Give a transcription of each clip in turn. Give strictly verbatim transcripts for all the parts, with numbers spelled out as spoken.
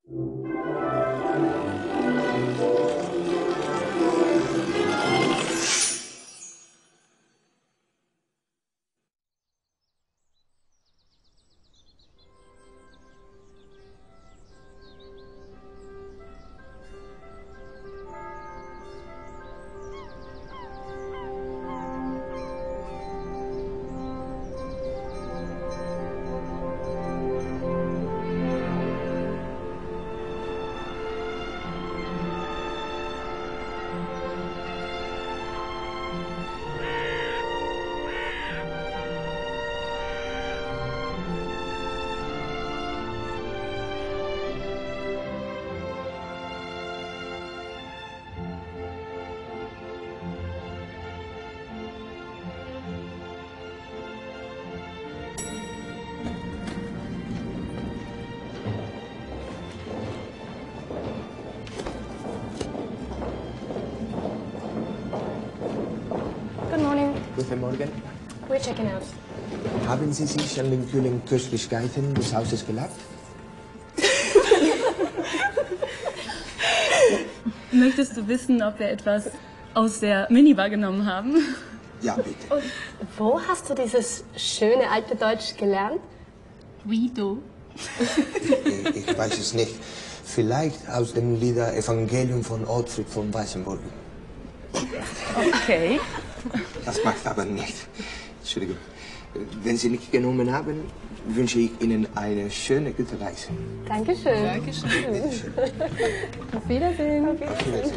Guten Morgen. We're checking out. Haben Sie sich an den kühlen Köstlichkeiten des Hauses gelabt? Möchtest du wissen, ob wir etwas aus der Minibar genommen haben? Ja, bitte. Und wo hast du dieses schöne alte Deutsch gelernt? Wie du? Ich, ich weiß es nicht. Vielleicht aus dem Lieder Evangelium von Ottfried von Weißenburg. Okay. Das macht aber nicht. Entschuldigung. Wenn Sie nicht genommen haben, wünsche ich Ihnen eine schöne, gute Reise. Dankeschön. Dankeschön. Bitteschön. Auf Wiedersehen. Auf Auf Wiedersehen.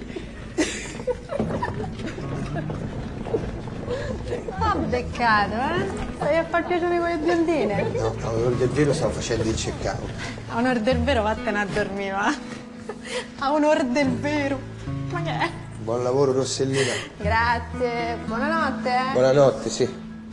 Ah, peccato, eh? Stai a far piacere con le biondine? No, a onor del vero stavo facendo il check-out. A onor del vero vattene a dormire, va. A onor del vero. Ma che è? Buon lavoro, Rossellina. Grazie. Buonanotte, eh. Buonanotte, sì.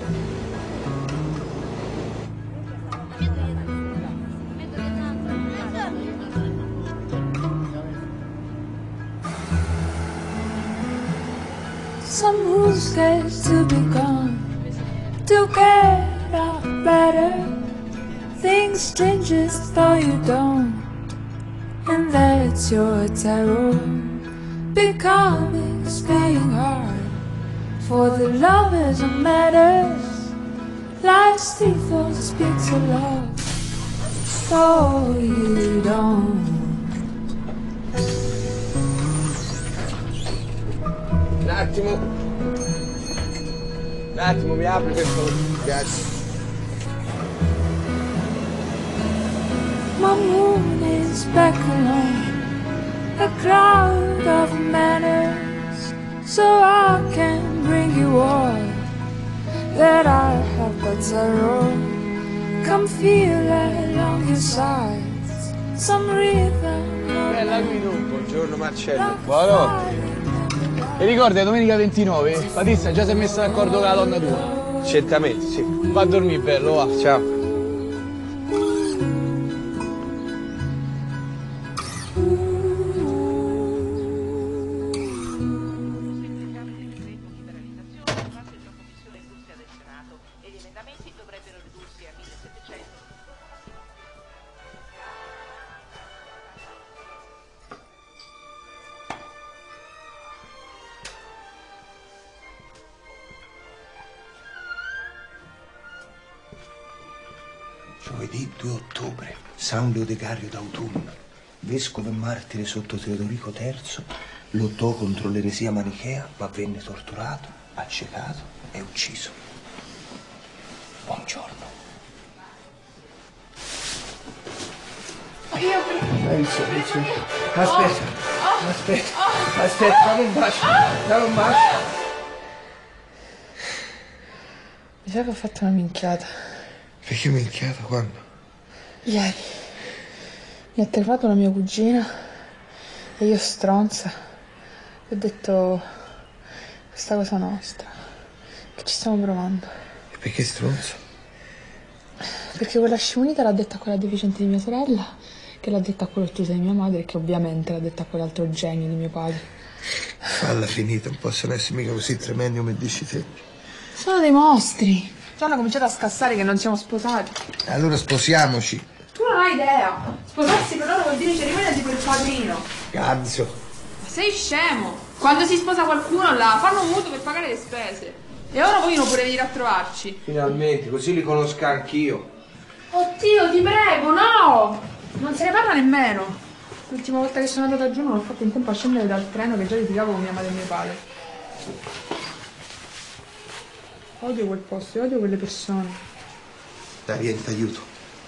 Some who's scared to be gone, to get out better. Things change as though you don't, and that's your terror. Becoming, staying hard for the lovers and matters. Life's steeple speaks of love, so you don't. Un attimo. Un attimo, mi apri per favore. Grazie. My moon is back alone, a cloud of manners, so I can bring you all that I have but sorrow. Come feel along your sides some rhythm. Bella Guido. Buongiorno Marcello. Buonanotte. E ricorda, domenica ventinove, Patrizia già si è messa d'accordo con la donna tua? Certamente, sì. Va a dormire, bello, va. Ciao. Giovedì due ottobre, San Leodegario d'autunno, vescovo e martire sotto Teodorico terzo, lottò contro l'eresia manichea, ma venne torturato, accecato e ucciso. Buongiorno. Io... Alice, Alice. Aspetta, aspetta, aspetta, dammi un bacio, dammi un bacio. Mi sa che ho fatto una minchiata. Perché minchiata quando? Ieri. Mi ha telefonato la mia cugina e io stronza. Gli ho detto questa cosa nostra, che ci stiamo provando. E perché stronzo? Perché quella scimunita l'ha detta a quella deficiente di mia sorella, che l'ha detta a quello ottuso di mia madre e che ovviamente l'ha detta a quell'altro genio di mio padre. Falla finita, non possono essere mica così tremendi come dici te. Sono dei mostri. Già hanno cominciato a scassare che non siamo sposati. Allora sposiamoci. Tu non hai idea. Sposarsi per loro vuol dire cerimonia di quel padrino. Cazzo. Ma sei scemo. Quando si sposa qualcuno là, fanno un mutuo per pagare le spese. E ora vogliono pure venire a trovarci. Finalmente, così li conosco anch'io. Oddio, ti prego, no! Non se ne parla nemmeno. L'ultima volta che sono andata giù non ho fatto in tempo a scendere dal treno che già litigavo con mia madre e mio padre. Odio quel posto e odio quelle persone. Dai, vieni, ti aiuto.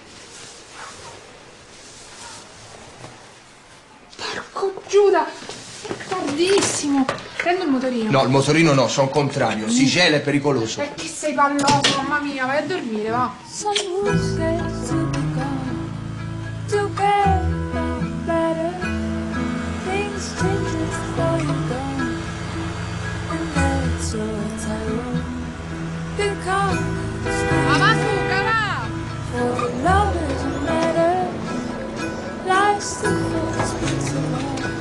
Porco Giuda! È tardissimo! Prendo il motorino. No, il motorino no, sono contrario. Si gela, è pericoloso. E che sei palloso, mamma mia, vai a dormire, va! Someone says to be gone, to get better. Things change before you're gone, and that's what I want. Because Ma su, va! for the love doesn't matter, life's the first bit so long.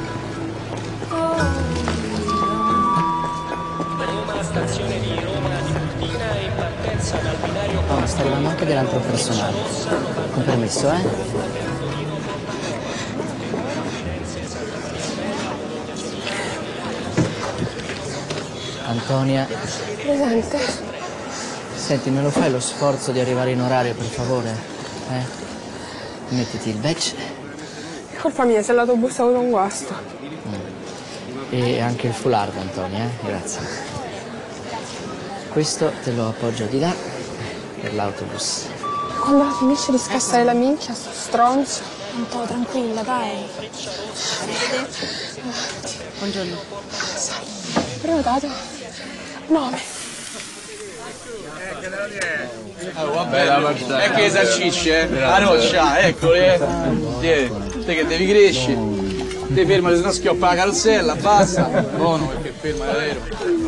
Roma, stazione di Roma di Cortina e partenza dal binario. Oh, sta arrivando anche dell'altro personale. Con permesso, eh? Antonia. Presente. Senti, me lo fai lo sforzo di arrivare in orario, per favore? Eh? Mettiti il badge. È colpa mia se l'autobus ha avuto un guasto. E anche il foulard, Antonia, eh? Grazie. Questo te lo appoggio di là per l'autobus. Quando la finisce di scassare la minchia, sto stronzo. Anto, tranquilla, dai. Buongiorno. Prenotato? nove. Oh, vabbè, è che salsicce, eh? La roccia, eccole. Tieni, te che devi crescere. Te fermati, se no schioppa la carrozzella, basta. Buono, perché ferma davvero.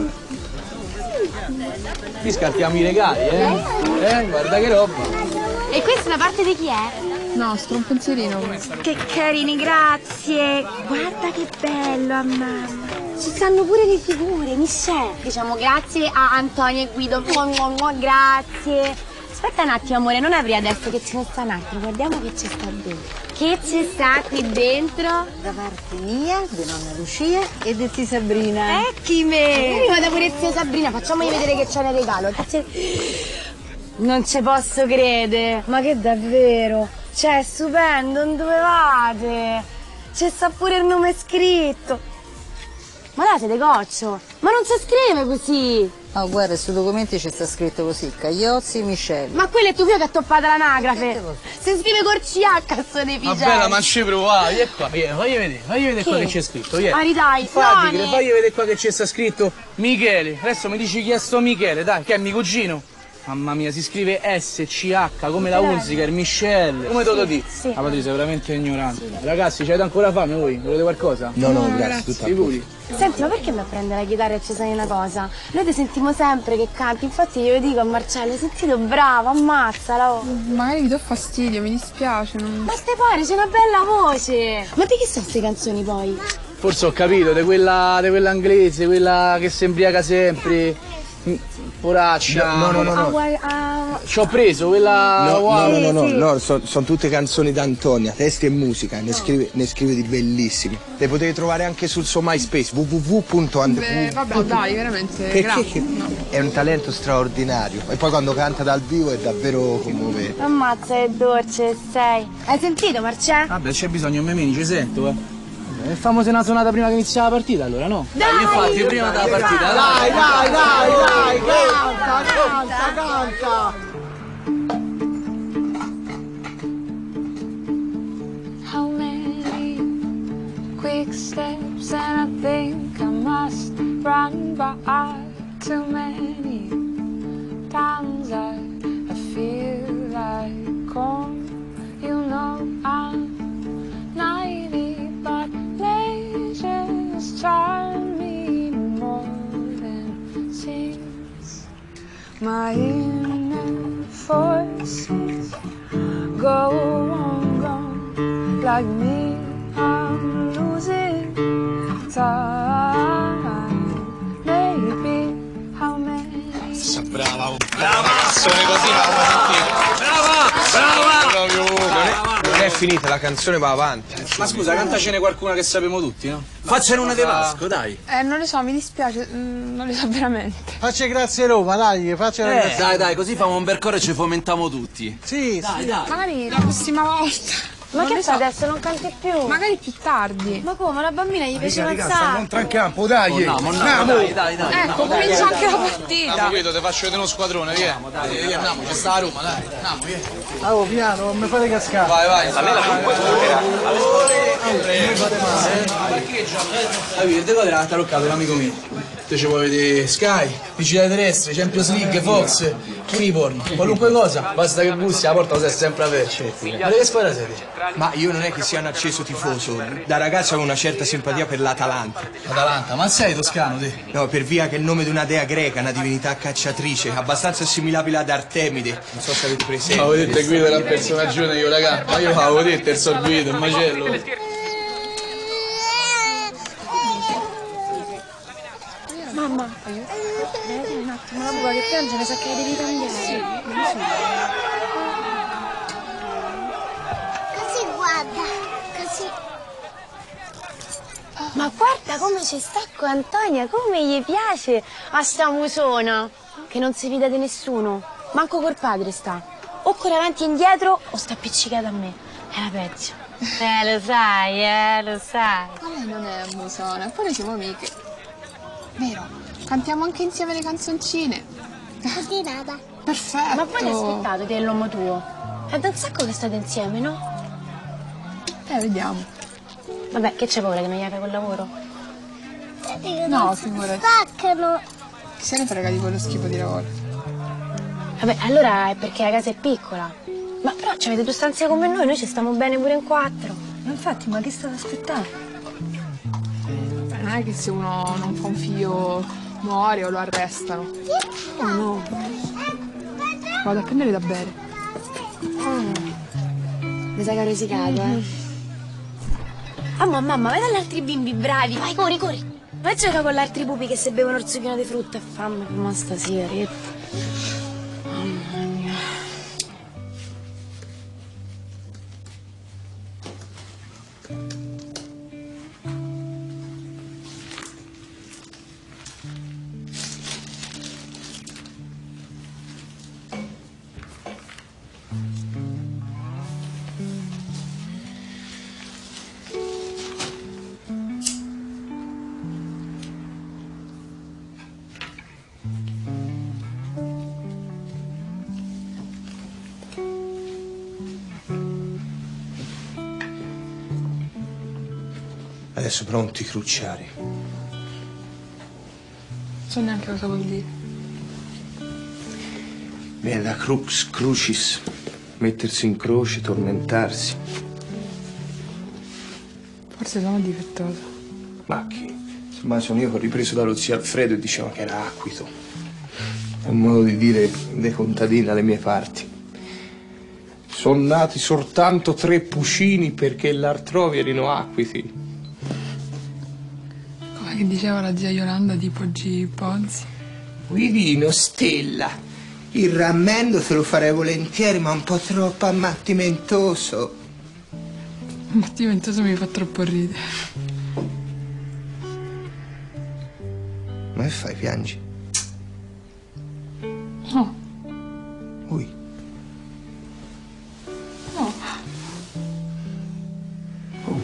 Qui scattiamo i regali, eh? Eh, guarda che roba. E questa da parte di chi è? Nostro, un pensierino questo. Che carini, grazie. Guarda che bello, a mamma. Ci stanno pure le figure, Michelle. Diciamo grazie a Antonio e Guido. Mua, mua, mua, grazie. Aspetta un attimo, amore, non apri adesso che ce ne sta un altro. Guardiamo che ci sta dentro. Che ci sta qui dentro? Da parte mia, di nonna Lucia e di zia Sabrina. Ecchi me! Prima da pure zia Sabrina, facciamogli vedere che c'è nel regalo. Non ci posso credere. Ma che davvero? Cioè, stupendo, non dovevate. C'è sta pure il nome scritto. Ma date de coccio, ma non si scrive così. Oh, guarda, sui documenti ci sta scritto così, Cagliozzi Michele. Ma quello è tuo figlio che ha toppato l'anagrafe. Si scrive col C H a suo deficiente. Ma bella, ma ci provai, vieni qua, vieni, fagli vedere, fagli vedere qua che c'è scritto, vieni. Ah, ridai, Fagli, Sony. fagli vedere qua che c'è sta scritto Michele. Adesso mi dici chi è sto Michele, dai, che è mio cugino. Mamma mia, si scrive S C H come la Hunziker, Michelle. Come te lo dici? Sì. Ah, Patrizia, sei veramente ignorante. Sì. Ragazzi, c'avete ancora fame voi? Volete qualcosa? No, no, grazie, tutta Sicuri? Senti, ma perché mi prendere la chitarra e ci sai una cosa? Noi ti sentiamo sempre che canti, infatti io dico a Marcello, hai sentito bravo, ammazzala. Oh. Magari mi do fastidio, mi dispiace. Non... Ma ste pare, c'è una bella voce. Ma di chi sono queste canzoni poi? Forse ho capito, di quella, di quella inglese, quella che si imbriaca sempre. Poraccia. No, no, no, no. Ah, ah, Ci ho preso quella. No, no, no, no, no, sì. no, sono son tutte canzoni d'Antonia, testi e musica, ne scrive, ne scrive di bellissimi. Le potete trovare anche sul suo MySpace, w w w punto and. Beh, vabbè, dai, veramente, Perché grazie. No. è un talento straordinario. E poi quando canta dal vivo è davvero commovente. Ammazza che dolce sei. Hai sentito, Marcello? Vabbè, c'è bisogno, Memini, ci sento, eh. E famosa una suonata prima che iniziava la partita, allora, no? Dai, infatti, prima della partita, Dai, dai, dai, dai, canta, canta, canta. How many quick steps and I think I must run by too many times I, I feel like home. You know I'm ninety, but leisure's charm me more than sings. My inner forces go on, gone. Like me, I'm losing time. Maybe how many Brava, brava! Canzone così ma come sentire. Brava! Brava! Proprio non è, non è finita, la canzone va avanti. Ma scusa, cantacene qualcuna che sappiamo tutti, no? Faccene una di Vasco, dai. Eh, non lo so, mi dispiace, mm, non lo so veramente. Faccia grazie Roma, dai, faccia Eh, grazie. dai, dai, così famo un bel coro e ci fomentiamo tutti. Sì, dai, sì. dai. Magari la prossima volta. Ma Non che ne fai so. adesso? Non canti più? Magari più tardi. Ma come? La bambina gli piaceva un Non sacco. tra in campo, dai. Oh, no, mo no, Andiamo. dai, dai, dai. Ecco, comincia anche la partita. Andiamo, Guido, ti faccio vedere uno squadrone, via. Dai, via, andiamo, c'è sta a Roma, dai. Andiamo, via. Ah, oh, piano, non mi fate cascare. Vai, vai. A me la colpa parcheggia. Capito, te quadra t'ha toccato l'amico mio. Te ci vuoi vedere Sky, Vicina Terrestre, Champions League, Fox, Freeborn, qualunque cosa, basta che bussi, la porta la sei sempre aperta. Ma che squadra sei? Ma io non è che sia un acceso tifoso. Da ragazzo avevo una certa simpatia per l'Atalanta. Atalanta, ma sei toscano te? No, per via che è il nome di una dea greca, una divinità cacciatrice, abbastanza assimilabile ad Artemide. Non so se avete presente. Avevo detto che Guido era un personaggio io, raga. Ma io avevo detto il sorguido, il macello. Mamma, vedi un attimo la buca che piange, mi sa che devi cambiare. Sì, non so. Così guarda, così. Ma guarda come ci sta con Antonia, come gli piace a sta musona, che non si fida di nessuno, manco col padre sta. O corre avanti e indietro o sta appiccicata a me, è la peggio. Eh, lo sai, eh, lo sai. Ma lei non è musona, poi noi siamo amiche. Vero, cantiamo anche insieme le canzoncine. Così nada. Perfetto. Ma poi l'hai aspettato che è l'uomo tuo? È da un sacco che state insieme, no? Eh, vediamo. Vabbè, che c'è paura che non gli fai quel lavoro? No, figurati. Staccano. Chi se ne frega di quello schifo di lavoro? Vabbè, allora è perché la casa è piccola. Ma però ci avete due stanze come noi, noi ci stiamo bene pure in quattro. Ma infatti, ma che state aspettando? Non è che se uno non fa un figlio muore o lo arrestano. Oh no. Vado a prendere da bere. Mm. Mi sa che ho risicato, eh. Mamma, mamma, vai dagli altri bimbi bravi. Vai, corri, corri. Vai a giocare con gli altri pupi che se bevono il zucchino di frutta e fammi come sta sigaretta. Mamma mia. Adesso pronti, cruciari. Non so neanche cosa vuol dire. Viene da crux crucis, mettersi in croce, tormentarsi. Forse sono difettosa. Ma chi? Ma sono io che ho ripreso dallo zio Alfredo e diceva che era acquito. È un modo di dire dei contadini alle mie parti. Sono nati soltanto tre pucini perché l'altrove erano acquiti. Come che diceva la zia Yolanda di Poggi Ponzi. Guidino, Stella, il rammendo te lo farei volentieri, ma un po' troppo ammattimentoso. Ammattimentoso mi fa troppo ridere. Ma che fai, piangi? No. Ui. No. Oh.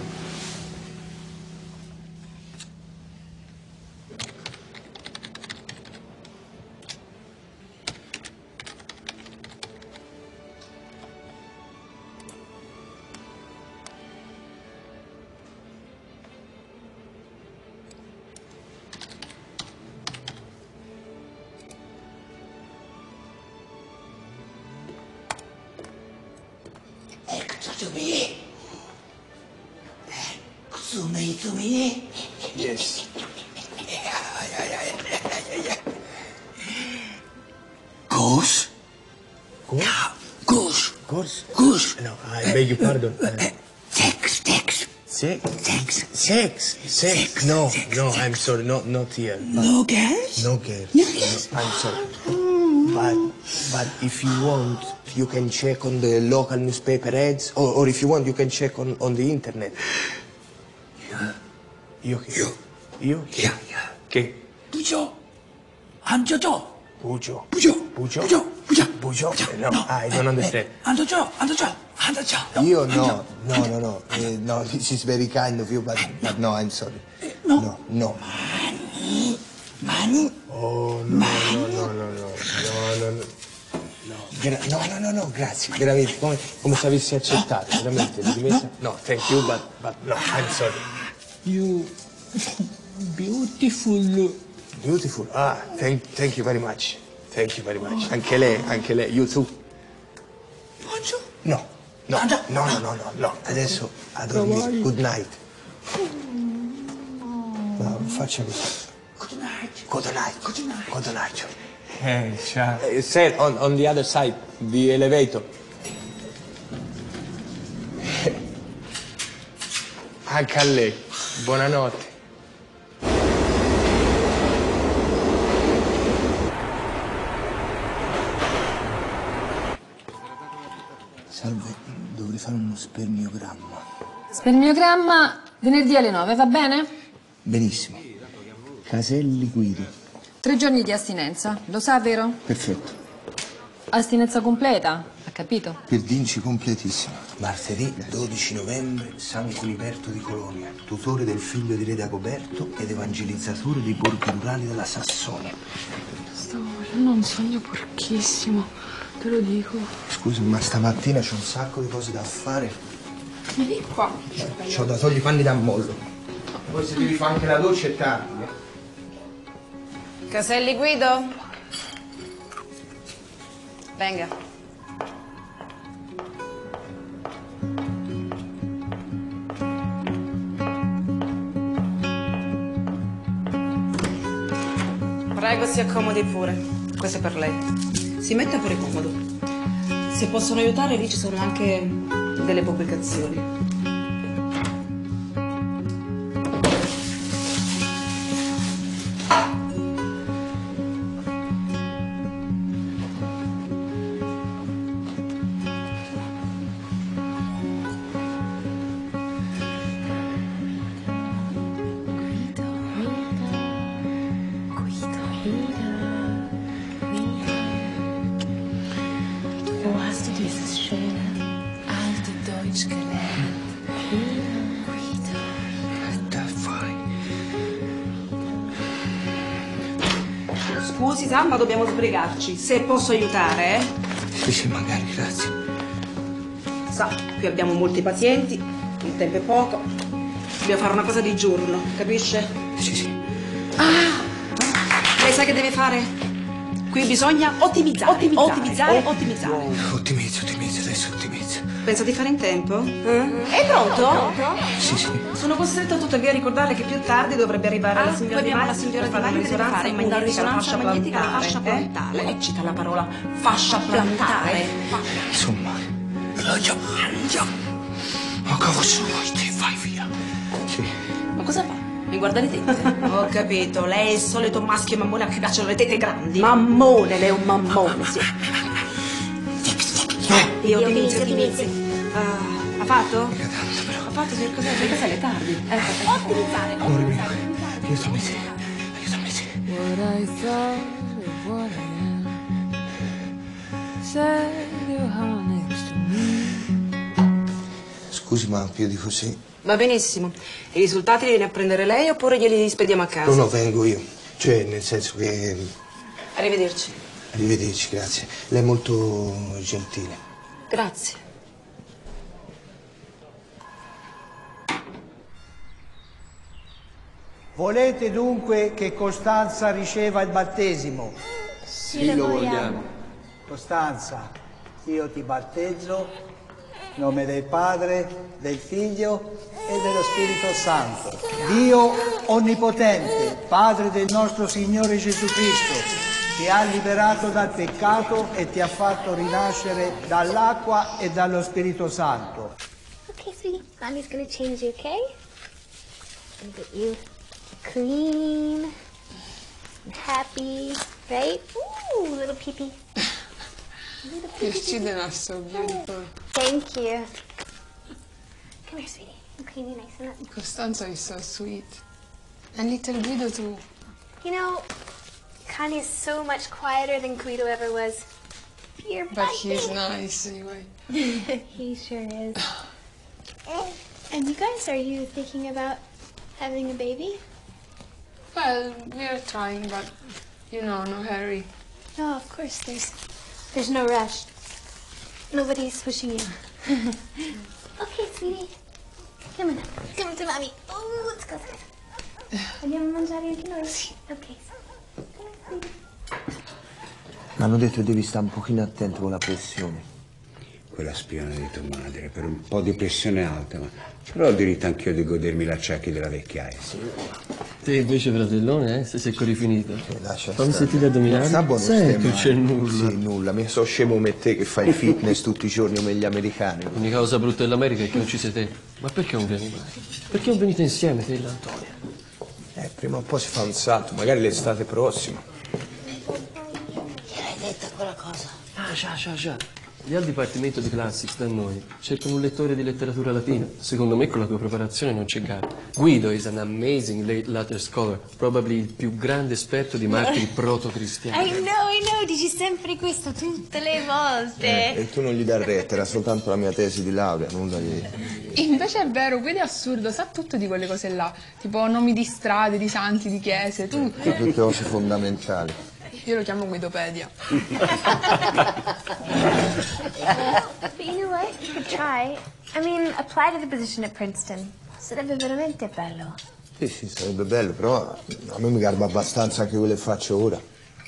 Yes. Goose? Goose? Goose. Goose? Goose. No, I beg your pardon. Sex, sex. Sex? Sex. Sex? Sex? No, no, I'm sorry, no, not here. No girls? No girls. No girls? No, I'm sorry. But, but if you want, you can check on the local newspaper ads, or, or if you want, you can check on, on the internet. Io che? Io. Io? Chi? Che? Bujo. Anjojo. Bujo. Bujo. Bujo. Bujo. Bujo. Bujo? Bujo. No, I don't understand. Anjojo. Anjojo. Anjojo. Io no, no, no, no. Uh, no, this is very kind of you, but, but no, I'm sorry. No. No, no. Mani. Mani. Oh, no, no, no, no, no, no, no, no. Gra- no, no, no, no, grazie, veramente, come, come se avessi accettato, veramente, l'ho dimessa. No, thank you, but, but no, I'm sorry. You beautiful. Beautiful, ah, thank, thank you very much, thank you very much. Anche lei, anche lei, you too. Buongiorno. No, no, no, no, no, no, no, adesso a dormire, good night. No, faccia così. Good night. Good night, Good night. good night. Hey, ciao. Uh, sir, on, on the other side, the elevator. Anche a lei, buonanotte. Salve, dovrei fare uno spermiogramma. Spermiogramma venerdì alle nove, va bene? Benissimo. Caselli Guido. Tre giorni di astinenza, lo sa, vero? Perfetto. Astinenza completa, ha capito? Per Dinci completissimo. Martedì dodici novembre, San Cuniberto di Colonia, tutore del figlio di re Dagoberto ed evangelizzatore dei borghi rurali della Sassonia. Stavo facendo un sogno porchissimo, te lo dico. Scusi, ma stamattina c'ho un sacco di cose da fare. Vieni qua. C'ho da togliere i panni d'ammollo. Poi se devi fare anche la doccia è tardi. eh. Caselli Guido? Venga. Prego, si accomodi pure. Questo è per lei. Si metta pure comodo. Se possono aiutare, lì ci sono anche delle pubblicazioni. Wo hast du dieses schöne alte Deutsch gelernt? Guido. Scusi, Samba, dobbiamo sbrigarci. Se posso aiutare, eh? Sì, sì, magari, grazie. Sa, qui abbiamo molti pazienti, il tempo è poco. Dobbiamo fare una cosa di giorno, capisce? Sì, sì. Ah! Lei sa che deve fare? Qui bisogna ottimizzare, ottimizzare, ottimizzare, ottimizzare. Ottimizzo, ottimizzo, adesso ottimizzo. Pensa di fare in tempo? Eh? È pronto? Sì, sì. Sono costretta tuttavia a ricordare che più tardi dovrebbe arrivare la signora Di Mani, la signora Di Mani deve fare una risonanza magnetica alla fascia plantare. Eh, cita la parola fascia plantare. Insomma. Ma cosa vuoi? Te vai via. Sì. Ma cosa fa? Mi guarda le tette? Ho capito, lei è il solito maschio mammone a cui piacciono le tette grandi. Mammone, lei è un mammone, sì. Io ottimizzo, ottimizzo. Uh, ha fatto? Ha fatto, signor Caselli? Caselli, è tardi. Ecco, ottimizzare, Amore mio, aiutami te, aiutami te. What I thought of what I am. Said your heart next to me. Scusi, ma più di così. Va benissimo. I risultati li viene a prendere lei oppure glieli spediamo a casa? No, no, vengo io. Cioè, nel senso che... Arrivederci. Arrivederci, grazie. Lei è molto gentile. Grazie. Volete dunque che Costanza riceva il battesimo? Sì, lo vogliamo. Costanza, io ti battezzo in nome del Padre, del Figlio e dello Spirito Santo. Dio Onnipotente, Padre del nostro Signore Gesù Cristo, ti ha liberato dal peccato e ti ha fatto rinascere dall'acqua e dallo Spirito Santo. Okay, sweetie. Mommy's gonna change you, okay? Gonna get you clean and happy, right? Ooh. Ooh, little pee-pee. Little Your children are so beautiful. Thank you. Come here, sweetie. I'm clean you nice and up. Costanzo is so sweet. And little Guido too. You know, Kanye is so much quieter than Guido ever was. You're But he's nice anyway. He sure is. And you guys, are you thinking about having a baby? Well, we're trying, but you know, no hurry. No, of course, there's there's no rush. Nobody's pushing you. Okay, sweetie. Come on, come to mommy. Oh, let's go. Andiamo a mangiare anche noi? Ok. Mi hanno detto che devi stare un pochino attento con la pressione. Quella spiona di tua madre, per un po' di pressione alta, ma però ho diritto anch'io di godermi l'acciacchi della vecchiaia. Te invece, fratellone, eh? Se sei rifinito. Eh, lascia Fammi stare. sentire addominare. Sta buono Sai, stemma, non c'è eh. nulla. Sì, nulla. Mi so scemo come te che fai fitness tutti i giorni come gli americani. L'unica cosa brutta dell'America è che non ci sei te. Ma perché non vieni mai? Perché non venite insieme, te e l'Antonia? Eh, prima o poi si fa un salto, magari l'estate prossima. Gli hai detto quella cosa? Ah, già, già, già. Lì al Dipartimento di Classics da noi cercano un lettore di letteratura latina. Secondo me con la tua preparazione non c'è gara. Guido is an amazing late letter scholar, probably il più grande esperto di martiri proto-cristiani. I know, I know, dici sempre questo tutte le volte. Eh, e tu non gli dai retta, era soltanto la mia tesi di laurea, nulla di... Invece è vero, Guido è assurdo, sa tutto di quelle cose là. Tipo nomi di strade, di santi, di chiese, tutto. Tutte cose fondamentali. Io lo chiamo Guidopedia. But you know what? You could try. I mean, apply to the position at Princeton. Sarebbe veramente bello. Sì, sì, sarebbe bello, però a me mi garba abbastanza anche quello che faccio ora.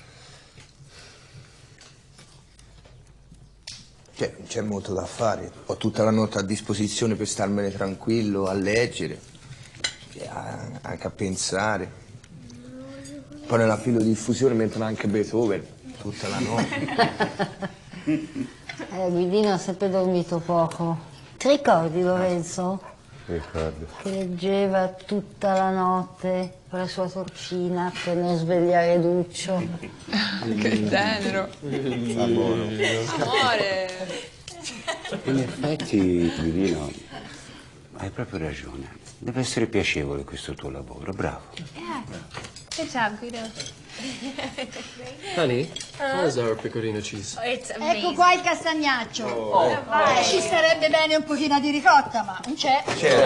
Cioè, non c'è molto da fare. Ho tutta la notte a disposizione per starmene tranquillo, a leggere, a- anche a pensare. Poi nella filodiffusione mettono anche Beethoven, tutta la notte. Eh, Guidino ha sempre dormito poco. Ti ricordi, Lorenzo? Ricordo. Che leggeva tutta la notte con la sua torcina per non svegliare Duccio. Che tenero. Amore. Amore. In effetti, Guidino, hai proprio ragione. Deve essere piacevole questo tuo lavoro, bravo. Yeah. Good job, Guido. Honey, how's our pecorino cheese? Oh, it's Ecco qua il castagnaccio. Oh. Eh, vai. Ci sarebbe bene un pochino di ricotta, ma non c'è.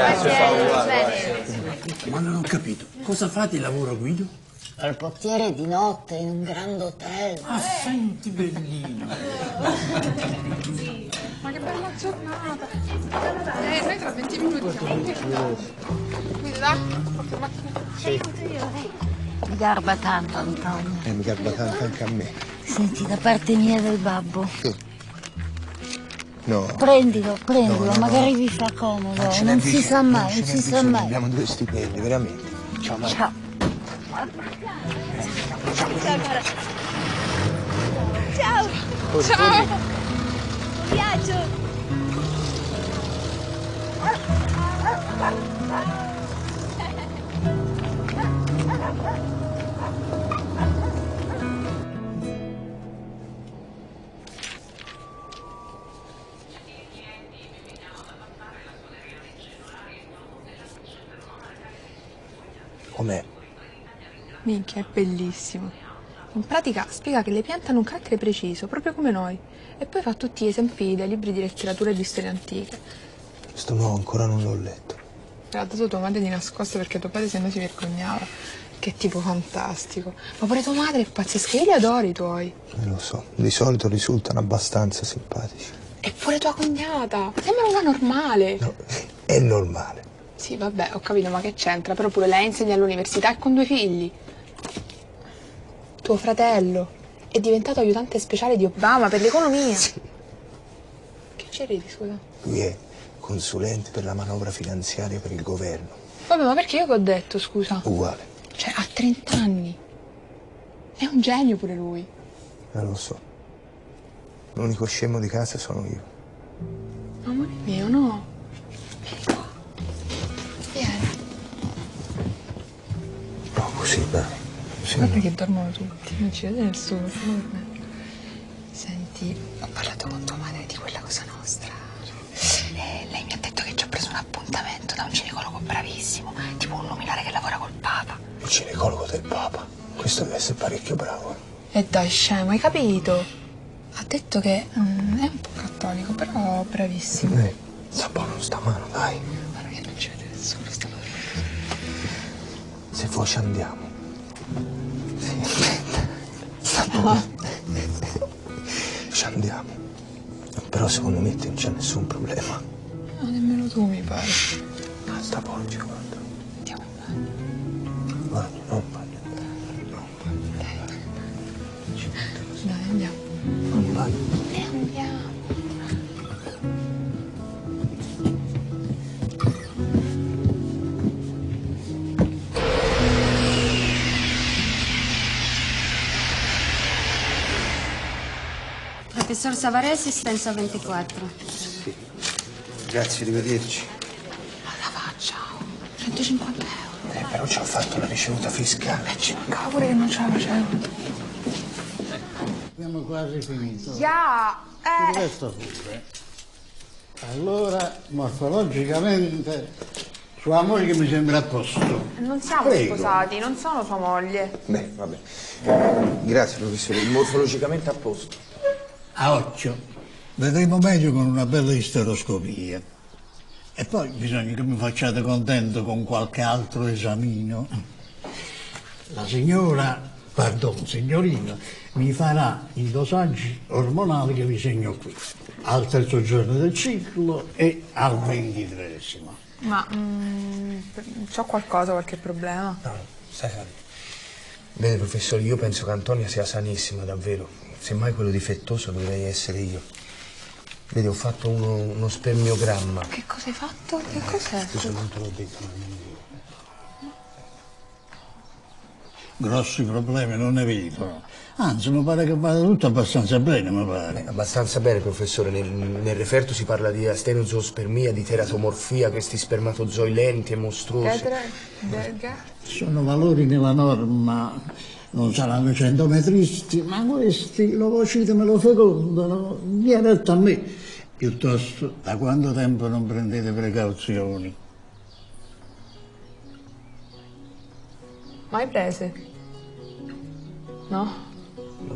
Ma non ho capito. Cosa fate il lavoro, Guido? Al portiere di notte in un grande hotel. Ah, senti, bellino. Ma che bella giornata. Eh, noi tra venti minuti siamo qui. Guido, dai. Sì. Mi garba tanto, Antonio. E mi garba tanto anche a me. Senti, da parte mia del babbo. Sì. No. Prendilo, prendilo, No, no, magari no. vi fa comodo. ce Non n'è si bisogno, sa mai, ce non n'è si sa bisogno, mai. Abbiamo due stipendi, veramente. Ciao, mamma. Ciao. Ciao, cara. Ciao. Ciao. Buon viaggio. Com'è? Minchia, è bellissimo. In pratica spiega che le piante hanno un carattere preciso, proprio come noi. E poi fa tutti gli esempi dai libri di letteratura e di storie antiche. Sto nuovo ancora non l'ho letto. L'ha dato tua madre di nascosto perché tuo padre se no si vergognava. Che tipo fantastico. Ma pure tua madre è pazzesca, io li adoro i tuoi. Eh, lo so, di solito risultano abbastanza simpatici. E pure tua cognata. Sembra una normale. No, è normale. Sì, vabbè, ho capito, ma che c'entra? Però pure lei insegna all'università e con due figli. Tuo fratello è diventato aiutante speciale di Obama per l'economia. Sì. Che ci ridi, scusa? Lui è consulente per la manovra finanziaria per il governo. Vabbè, ma perché io che ho detto, scusa? Uguale. Cioè, ha trenta anni. È un genio pure lui. Eh, lo so. L'unico scemo di casa sono io. Amore mio, no. Vieni qua. Vieni. No, così, dai. Sì. Guarda che dormono tutti, non ci vede nessuno, solo per me. infatti ho parlato con tua madre di quella cosa nostra. E lei mi ha detto che ci ha preso un appuntamento da un ginecologo bravissimo, tipo un luminare che lavora col Papa. Il ginecologo del Papa? Questo deve essere parecchio bravo. E dai, scemo, hai capito? Ha detto che mm, è un po' cattolico, però bravissimo. Eh, sta buono, sta mano, dai. Guarda che non ci vede nessuno, sta Se vuoi ci andiamo. Sì, sta no. buono. Ci andiamo. Però secondo me non c'è nessun problema. No, nemmeno tu mi pare. Ah, sta buono, guarda. Andiamo in bagno. Guarda, non bagno. Non bagno. Dai, dai, andiamo. Non bagno. E andiamo. Professor Savaresi, stanza ventiquattro. Sì. Grazie, arrivederci. Allora va, ciao. centocinquanta euro. Eh, però ci ha fatto la ricevuta fiscale. E ci mancava pure che non ce la facevo. Abbiamo quasi finito. Ya, Ci eh. resta pure. Allora, morfologicamente, sua moglie mi sembra a posto. Non siamo Prego. sposati, non sono sua moglie. Beh, vabbè. Grazie, professore. Morfologicamente a posto. A occhio, vedremo meglio con una bella isteroscopia. E poi bisogna che mi facciate contento con qualche altro esamino. La signora, pardon, signorina, mi farà i dosaggi ormonali che vi segno qui, al terzo giorno del ciclo e al ventitreesimo. Ma mm, c'ho qualcosa, qualche problema? No, stai calmo. Vede, professore, io penso che Antonia sia sanissima, davvero. Semmai quello difettoso dovrei essere io. Vedi, ho fatto uno, uno spermiogramma. Che cosa hai fatto? Che cos'è? Scusa, non te l'ho detto. Grossi problemi non ne vedo. Anzi, mi pare che vada tutto abbastanza bene, mi pare. Eh, abbastanza bene, professore. Nel, nel referto si parla di astenozospermia, di teratomorfia, questi spermatozoi lenti e mostruosi. Sono valori nella norma. Non saranno centometristi, ma questi l'ovocite me lo fecondano, viene detto a me. Piuttosto, da quanto tempo non prendete precauzioni? Mai prese? No? No.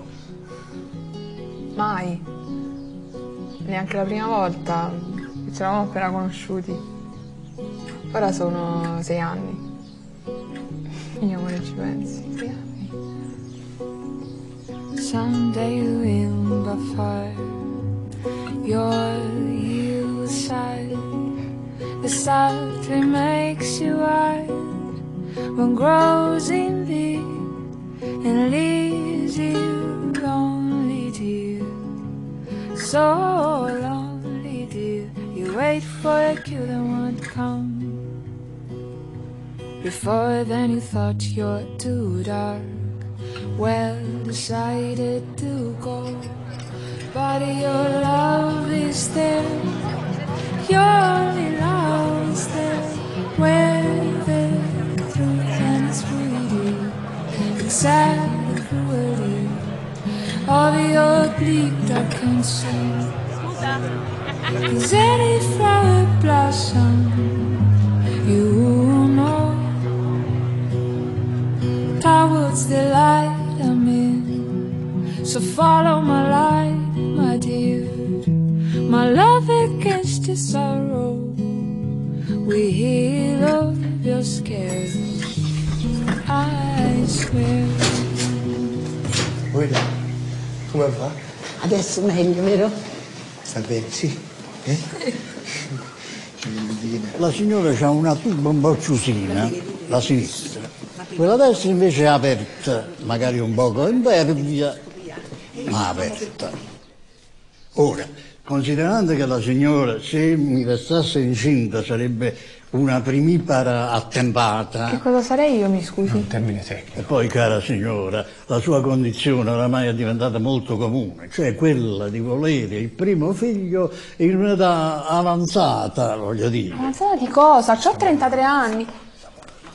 Mai? Neanche la prima volta? Ci eravamo appena conosciuti. Ora sono sei anni. Io amore ci pensi? Sei anni. Someday you will by fire, your you side, the softly makes you wild, one grows in thee and leaves you lonely, dear, so lonely, dear. You wait for a cue that won't come. Before then you thought you're too dark, well decided to go, but your love is there, your only love is there, where the truth and its beauty, exact the cruelty of your bleak dark concern. Is any flower blossom, you know, towards the light I'm in, so follow my light, my dear, my love against your sorrow, we heal all your scares, I swear. Guarda, come va? Adesso meglio, vero? Sta bene, sì. Eh? La signora ha una tuba un po' chiusina, la sinistra. Quella destra invece è aperta, magari un poco impervia, ma aperta. Ora, considerando che la signora, se mi restasse incinta, sarebbe una primipara attempata. Che cosa sarei io, mi scusi? Un termine tecnico. E poi, cara signora, la sua condizione oramai è diventata molto comune, cioè quella di volere il primo figlio in un'età avanzata, voglio dire. Avanzata di cosa? C'ho trentatré anni.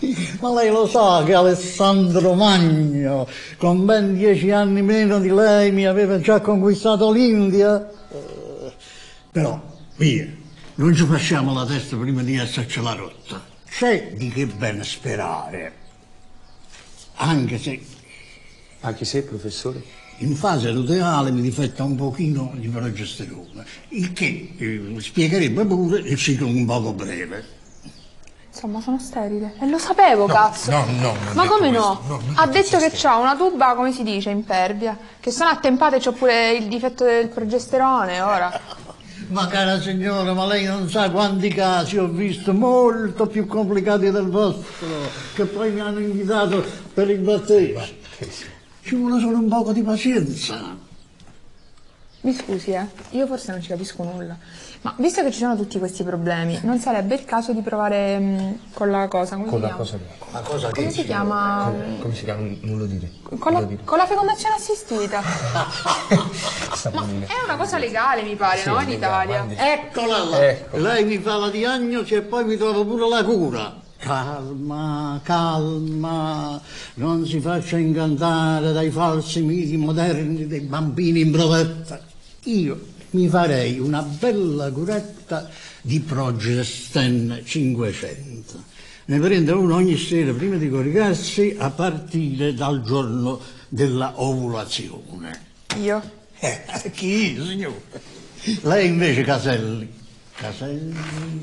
Ma lei lo sa che Alessandro Magno, con ben dieci anni meno di lei, mi aveva già conquistato l'India? Eh, però, via, non ci facciamo la testa prima di essercela rotta. C'è di che ben sperare. Anche se... Anche se, professore? In fase luteale mi difetta un pochino di progesterone, il che eh, spiegherebbe pure il ciclo un poco breve. Insomma, sono sterile. E lo sapevo, no, cazzo. No, no, Ma come questo. no? no ha detto che c'ha una tuba, come si dice, impervia. Che sono attempate e c'ho pure il difetto del progesterone, ora. Ma cara signora, ma lei non sa quanti casi ho visto, molto più complicati del vostro, che poi mi hanno invitato per il battesimo. Ci vuole solo un poco di pazienza. Mi scusi, eh, io forse non ci capisco nulla, ma visto che ci sono tutti questi problemi, non sarebbe il caso di provare mh, con la cosa, come Con si la chiama? cosa Con la cosa Come che si chiama? Come, come si chiama? Non lo dire. Con la, Non lo dire. con la fecondazione assistita. Ma è una cosa legale, mi pare, Sì, no? In legale, Italia. guardi. Eccola là. Ecco. Lei mi fa la diagnosi e poi mi trova pure la cura. Calma, calma, non si faccia incantare dai falsi miti moderni dei bambini in provetta. Io mi farei una bella curetta di Progesten cinquecento. Ne prende uno ogni sera prima di coricarsi a partire dal giorno della ovulazione. Io? Eh, chi io, signore? Lei invece, Caselli. Caselli...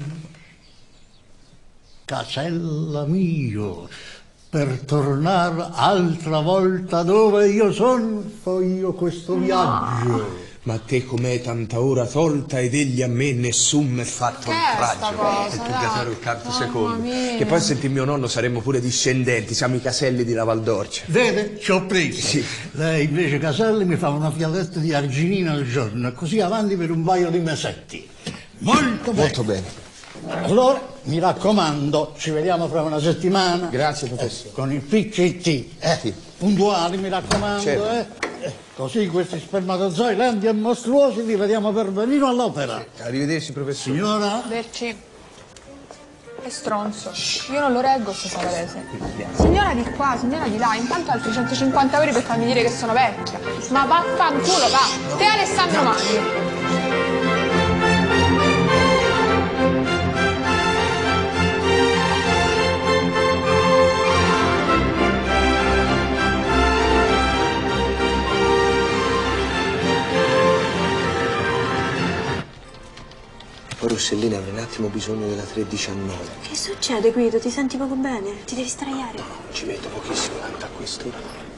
Casella mio, per tornare altra volta dove io sono, fo io questo viaggio. Ma te com'è tanta ora tolta ed egli a me nessun m'è fatto Che un è sta traggio. cosa, E tu dai? Gasaro il canto Mamma secondo. mia. Che poi senti mio nonno saremmo pure discendenti, siamo i Caselli di la Valdorcia. Vede? Ci ho preso. Sì. Lei invece, Caselli, mi fa una fialetta di arginina al giorno, così avanti per un paio di mesetti. Molto bene. Molto bene. Allora, mi raccomando, ci vediamo fra una settimana. Grazie, professore. Eh, con il P C T. Eh, Sì. puntuali, mi raccomando, Certo. eh. Eh, Così questi spermatozoi lenti e mostruosi li vediamo per venire all'opera. Arrivederci, professore. Signora? Verci. È stronzo. Io non lo reggo sto savarese. Signora di qua, signora di là, intanto altri centocinquanta euro per farmi dire che sono vecchia. Ma vaffanculo, va! Te Alessandro Magno. Poi Rossellina avrà un attimo bisogno della tre diciannove. Che succede, Guido? Ti senti poco bene? Ti devi straiare? Ci metto pochissimo tanto a quest'ora.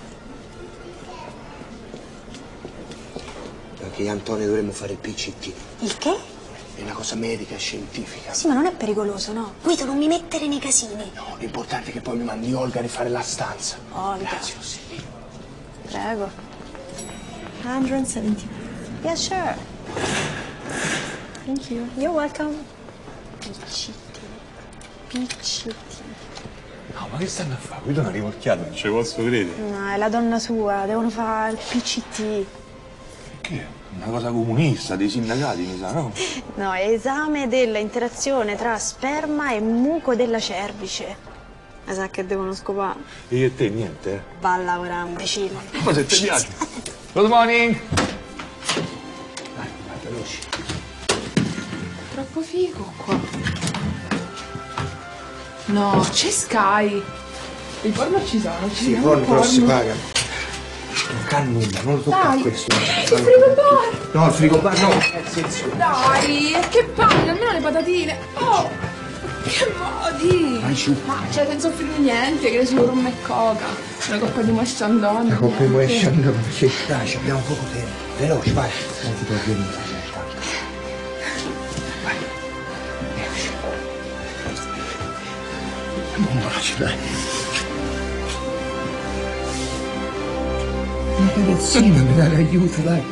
Anche io e Antonio dovremmo fare il P C T. Il che? È una cosa medica, scientifica. Sì, ma non è pericoloso, no? Guido, non mi mettere nei casini. No, l'importante è che poi mi mandi Olga a rifare la stanza. Olga. Grazie, Rossellina. Prego. centosettanta. Yeah, sure. Thank you. You're welcome. P C T. P C T. No, ma che stanno a fare? Guido una rimorchiata, non ci posso credere. No, è la donna sua, devono fare il P C T. Che? Una cosa comunista, dei sindacati, mi sa, no? No, è esame della interazione tra sperma e muco della cervice. Ma sa che devono scopare? E io e te niente, eh? Va a lavorare, imbecille. Ma se ti piace. Good morning! Dai, vai, veloci. Troppo figo qua. No, c'è Sky. Il porno ci sono, ci Sì, sono poi però si pagano. Non ca nulla, non lo tocca Dai. a questo. Il frigobar! No, il frigobar no. Eh, silenzio. Dai, che palle, almeno le patatine. Oh, che modi! Vai su. Ma cioè, senza offrire niente, che ne so, rum e coca. Una coppa di masciandone. La coppa di masciandone, perché dai, ci abbiamo poco tempo. Veloce, vai. Non ti puoi venire. Vai. Veloce. Un bacio, dai. Una carrozzina, mi dai l'aiuto, dai.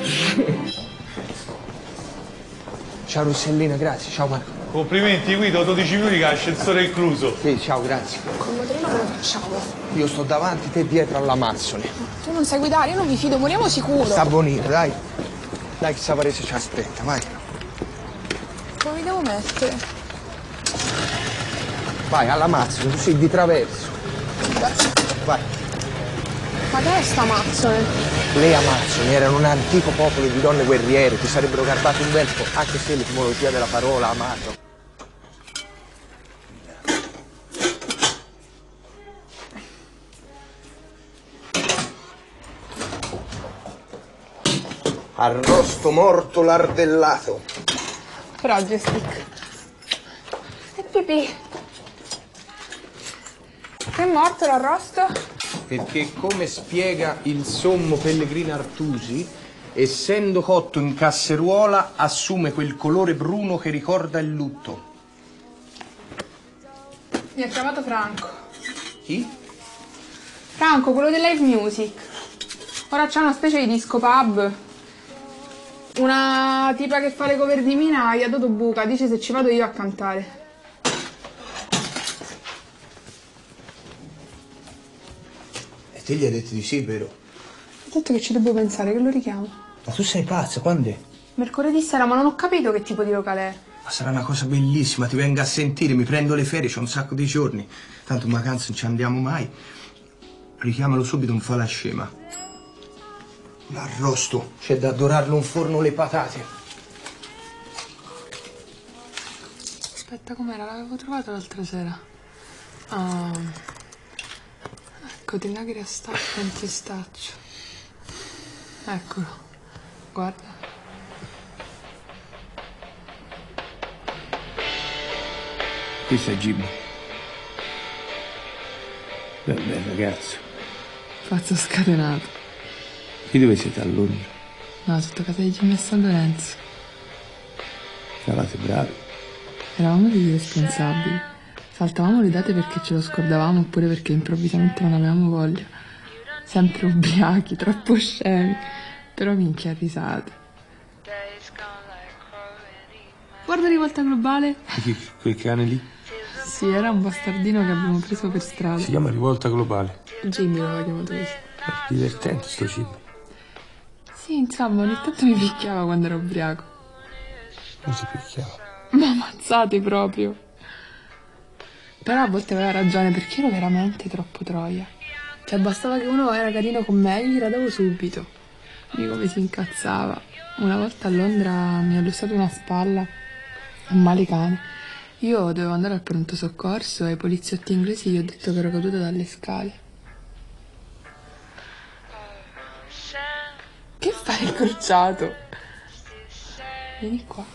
Ciao Rossellina, grazie. Ciao Marco. Complimenti Guido, dodici minuti che l'ascensore è incluso. Sì, ciao, grazie. Col motorino come facciamo? Io sto davanti, te dietro all'Amazzone. Tu non sai guidare, io non mi fido, moriamo sicuro. Sta bonito, dai. Dai che Savarese ci aspetta, vai. Come mi devo mettere? Vai, alla mazza, tu sei di traverso. Vai. Ma dove è sta Amazzone? Le Amazzoni erano un antico popolo di donne guerriere, ti sarebbero garbate un bel po', anche se l'etimologia della parola amato. Arrosto morto lardellato. Progestic. E pipì. È morto l'arrosto? Perché, come spiega il sommo Pellegrino Artusi, essendo cotto in casseruola, assume quel colore bruno che ricorda il lutto. Mi ha chiamato Franco. Chi? Franco, quello del live music. Ora c'è una specie di disco pub. Una tipa che fa le cover di Mina gli ha dato buca, dice se ci vado io a cantare. E te gli hai detto di sì, vero? Ho detto che ci devo pensare, che lo richiamo. Ma tu sei pazza, quando è? Mercoledì sera, ma non ho capito che tipo di locale è. Ma sarà una cosa bellissima, ti venga a sentire, mi prendo le ferie, c'ho un sacco di giorni. Tanto in vacanza non ci andiamo mai. Richiamalo subito, non fa la scema. L'arrosto, c'è da adorarlo un forno le patate. Aspetta, com'era? L'avevo trovato l'altra sera. Ah, ecco, trinagri a stacco in pistaccio. Eccolo, guarda. Questo è Jimmy. Beh, bel ragazzo. Pazzo scatenato. Qui dove siete, a Londra? No, sotto casa di Jimmy e San Lorenzo. Eravate bravi. Eravamo degli responsabili. Saltavamo le date perché ce lo scordavamo oppure perché improvvisamente non avevamo voglia. Sempre ubriachi, troppo scemi. Però minchia risate. Guarda Rivolta Globale. Che, quel cane lì? Sì, era un bastardino che abbiamo preso per strada. Si chiama Rivolta Globale. Jimmy lo aveva chiamato così. È divertente sto Jimmy. Sì, insomma, ogni tanto mi picchiava quando ero ubriaco. Non si picchiava. Ma ammazzati proprio. Però a volte aveva ragione perché ero veramente troppo troia. Cioè bastava che uno era carino con me e gli radavo subito. Di come si incazzava. Una volta a Londra mi ha lussato una spalla, un male cane. Io dovevo andare al pronto soccorso e ai poliziotti inglesi gli ho detto che ero caduta dalle scale. Che fai il crociato? Vieni qua.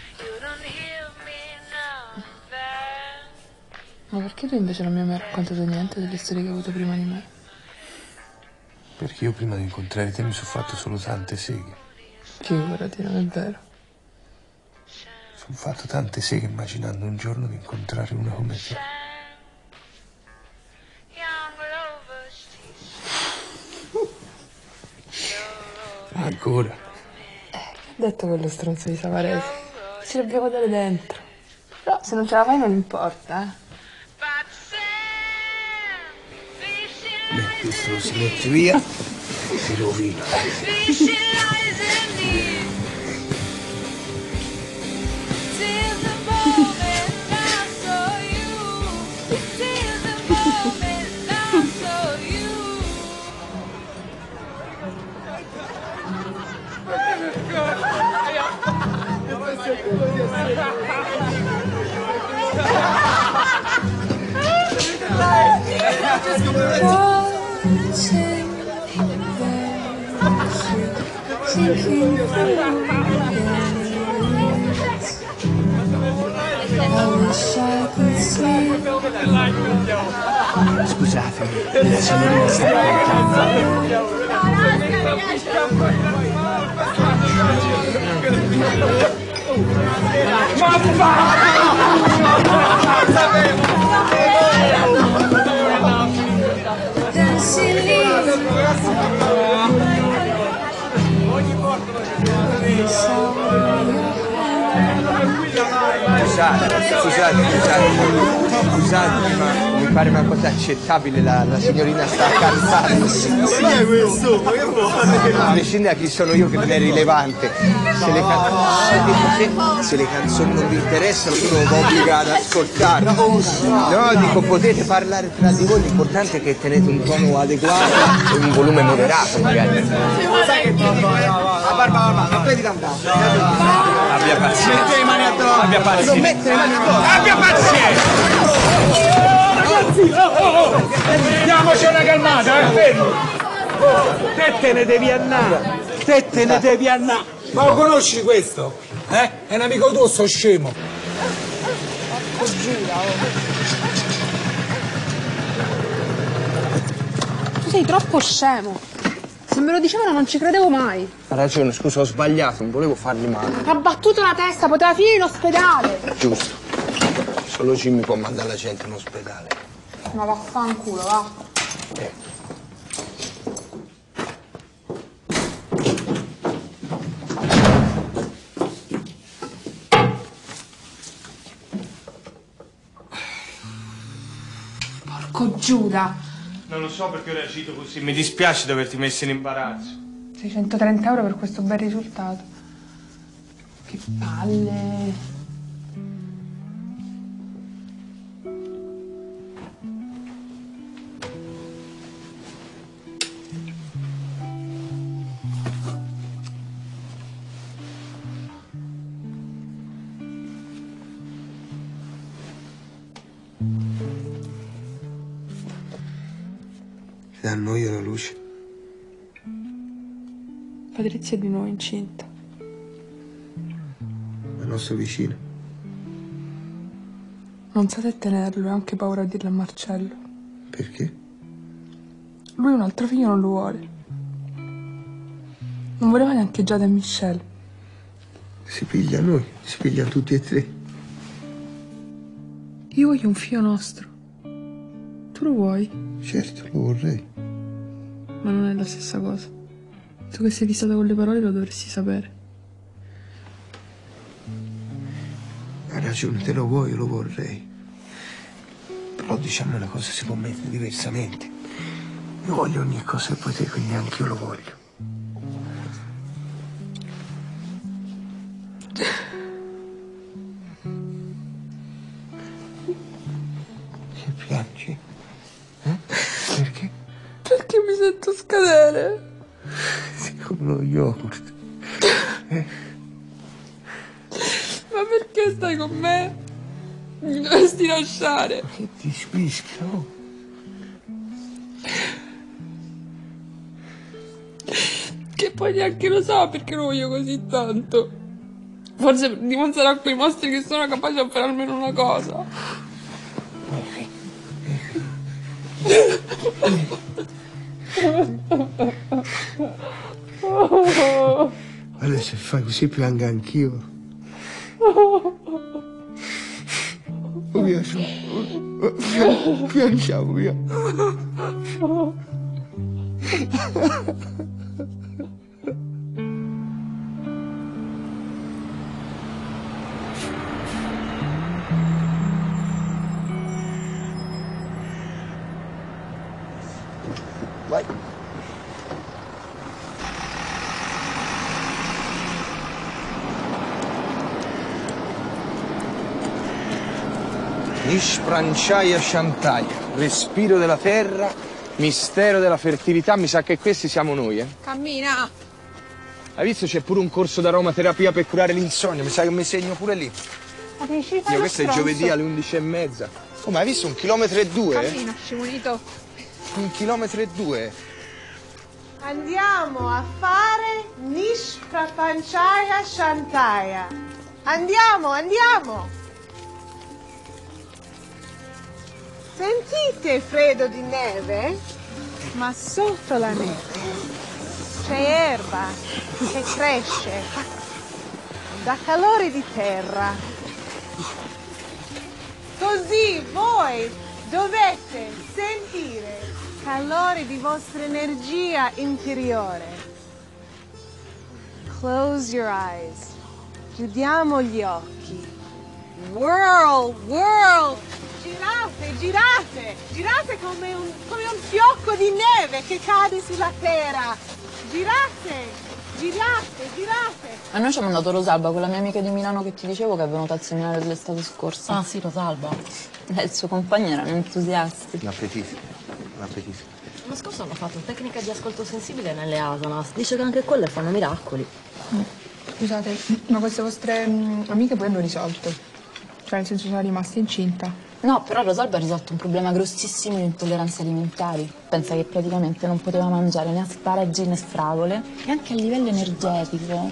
Ma perché tu invece non mi hai mai raccontato niente delle storie che hai avuto prima di me? Perché io prima di incontrare te mi sono fatto solo tante seghe. Figurati, non è vero. Sono fatto tante seghe immaginando un giorno di incontrare una come te. Ancora? Eh, che ha detto quello stronzo di Savarese? Ci dobbiamo dare dentro. Però se non ce la fai non importa, eh. Beh, questo lo si mette via e si rovina. Scusatemi, la signorina sta cantando. Scusate, scusate, scusate, scusate, ma pare una cosa accettabile, la, la signorina sta cantando. Sì, è questo? A prescindere da chi sono io che non è rilevante. Se le, can... se le canzoni non vi interessano, io non vi obbligo ad ascoltare. No, dico, potete parlare tra di voi, l'importante è che tenete un tono adeguato e un volume moderato, magari. La barba alla mano, prendi da Abbia pazienza. Mette le mani addosso. Abbia pazienza. Non mette le mani addosso. Abbia pazienza. Oh, ragazzi, oh, oh. Diamoci una calmata, eh, fermo. Oh, te te ne devi andare. Te te ne devi andare. Ma lo conosci questo? Eh? È un amico tuo, sto scemo. Tu sei troppo scemo. Se me lo dicevano non ci credevo mai. Ha ragione, scusa, ho sbagliato, non volevo fargli male. Ha battuto la testa, poteva finire in ospedale. Giusto. Solo Jimmy può mandare la gente in ospedale. Ma vaffanculo, va. Eh. Porco Giuda. Non lo so perché ho reagito così, mi dispiace di averti messo in imbarazzo. seicentotrenta euro per questo bel risultato. Che palle. Da noi la luce. Patrizia è di nuovo incinta. La nostra vicina. Non sa se tenerlo e ho anche paura di dirlo a Marcello. Perché? Lui un altro figlio non lo vuole. Non voleva neanche Giada e Michelle. Si piglia a noi, si piglia a tutti e tre. Io voglio un figlio nostro. Tu lo vuoi? Certo, lo vorrei. Ma non è la stessa cosa. Tu che sei fissata con le parole lo dovresti sapere. Hai ragione, te lo vuoi, io lo vorrei. Però diciamo una cosa, si può mettere diversamente. Io voglio ogni cosa e poi te, quindi anche io lo voglio. Che piangi? Eh? Perché? Perché mi sento scadere. Sei come lo yogurt. Eh? Ma perché stai con me? Mi dovresti lasciare. Che ti spischia, oh. Che poi neanche lo so perché lo voglio così tanto. Forse per dimostrare a quei mostri che sono capace di fare almeno una cosa. Guarda, se fai così piango anch'io. Oh, via, su. Piangiamo, via. Vai. Nishpranchaya Shantaya, respiro della terra, mistero della fertilità. Mi sa che questi siamo noi, eh? Cammina. Hai visto c'è pure un corso d'aromaterapia per curare l'insonnia, mi sa che mi segno pure lì. Ma ti ci fai Io lo questo è stronzo. giovedì alle undici e mezza. Oh, ma hai visto un chilometro e due? eh? Cammina, scimunito. Un chilometro e due. Andiamo a fare Nishprapanchaya Shantaya. Andiamo, andiamo. Sentite freddo di neve? Ma sotto la neve c'è erba che cresce da calore di terra. Così voi dovete sentire il calore di vostra energia interiore. Close your eyes. Chiudiamo gli occhi. Whirl, whirl. Girate, girate, girate come un, come un fiocco di neve che cade sulla terra. Girate, girate, girate. A noi ci ha mandato Rosalba, quella mia amica di Milano che ti dicevo che è venuta al seminario dell'estate scorsa. Ah sì, Rosalba. Lei e il suo compagno erano entusiasti. L'appetito, l'appetito. L'anno scorso hanno fatto tecnica di ascolto sensibile nelle asanas. Dice che anche quelle fanno miracoli. Scusate, ma queste vostre mm, amiche poi hanno risolto? Cioè, nel senso, sono rimaste incinta? No, però Rosalba ha risolto un problema grossissimo di intolleranze alimentari. Pensa che praticamente non poteva mangiare né asparagi né fragole. E anche a livello energetico.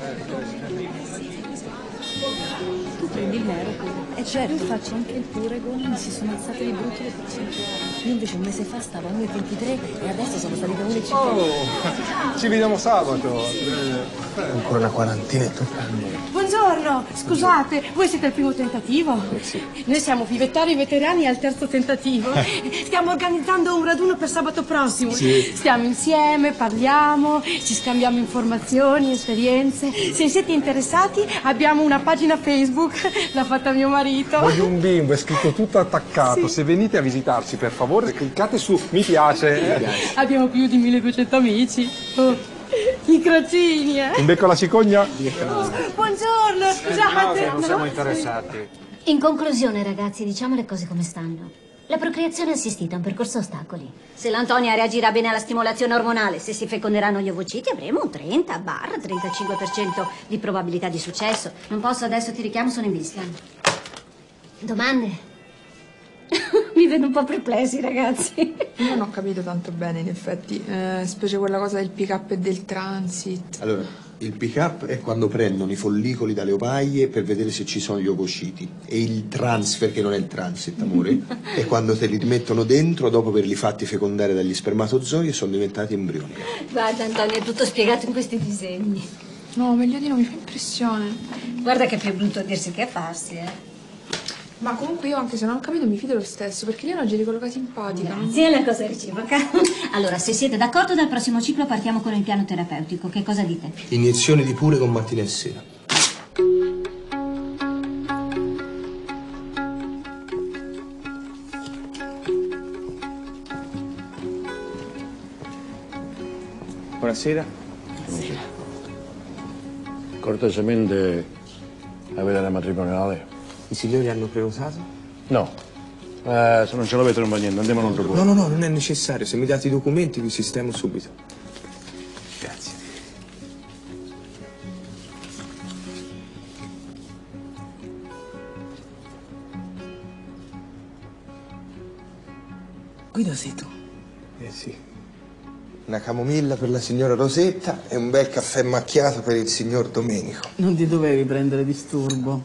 Tu prendi il nero e certo io faccio anche il purego, mi si sono alzate di brutto le percentuali. Io invece un mese fa stavo a uno virgola ventitré e adesso sono salita a uno virgola cinquanta. Oh, ci vediamo sabato. Ancora una quarantinetta. Buongiorno, scusate, voi siete al primo tentativo? Sì. Noi siamo fivettari veterani al terzo tentativo. Stiamo organizzando un raduno per sabato prossimo. Sì. Stiamo insieme, parliamo, ci scambiamo informazioni, esperienze. Se siete interessati abbiamo una pagina Facebook, l'ha fatta mio marito. Voglio un bimbo, è scritto tutto attaccato. Sì. Se venite a visitarci, per favore, cliccate su mi piace. Mi piace. Abbiamo più di milleduecento amici. Oh. I crocini, eh? Un becco alla cicogna? Oh, buongiorno, scusate. Non siamo interessati. In conclusione, ragazzi, diciamo le cose come stanno. La procreazione assistita è un percorso a ostacoli. Se l'Antonia reagirà bene alla stimolazione ormonale, se si feconderanno gli ovociti, avremo un trenta trentacinque per cento di probabilità di successo. Non posso adesso, ti richiamo, sono in visita. Domande? Mi vedo un po' perplessi, ragazzi. Io non ho capito tanto bene, in effetti, eh, specie quella cosa del pick-up e del transit. Allora, il pick-up è quando prendono i follicoli dalle ovaie per vedere se ci sono gli ovociti. E il transfer, che non è il transit, amore, è quando te li rimettono dentro dopo averli fatti fecondare dagli spermatozoi e sono diventati embrioni. Guarda, Antonio, è tutto spiegato in questi disegni. No, meglio di no, mi fa impressione. Guarda che è più brutto dirsi che farsi, eh. Ma comunque io, anche se non ho capito, mi fido lo stesso, perché lei oggi è quella simpatica. Sì, è una cosa reciproca. Allora, se siete d'accordo, dal prossimo ciclo partiamo con il piano terapeutico. Che cosa dite? Iniezioni di pure con mattina e sera. Buonasera. Buonasera. Cortesemente avete la matrimoniale? I signori hanno prenotato? No. Eh, se non ce l'avete non va niente, andiamo a un altro posto. No, no, no, non è necessario. Se mi date i documenti vi sistemo subito. Grazie. Guido sei tu? Eh sì. Una camomilla per la signora Rosetta e un bel caffè macchiato per il signor Domenico. Non ti dovevi prendere disturbo.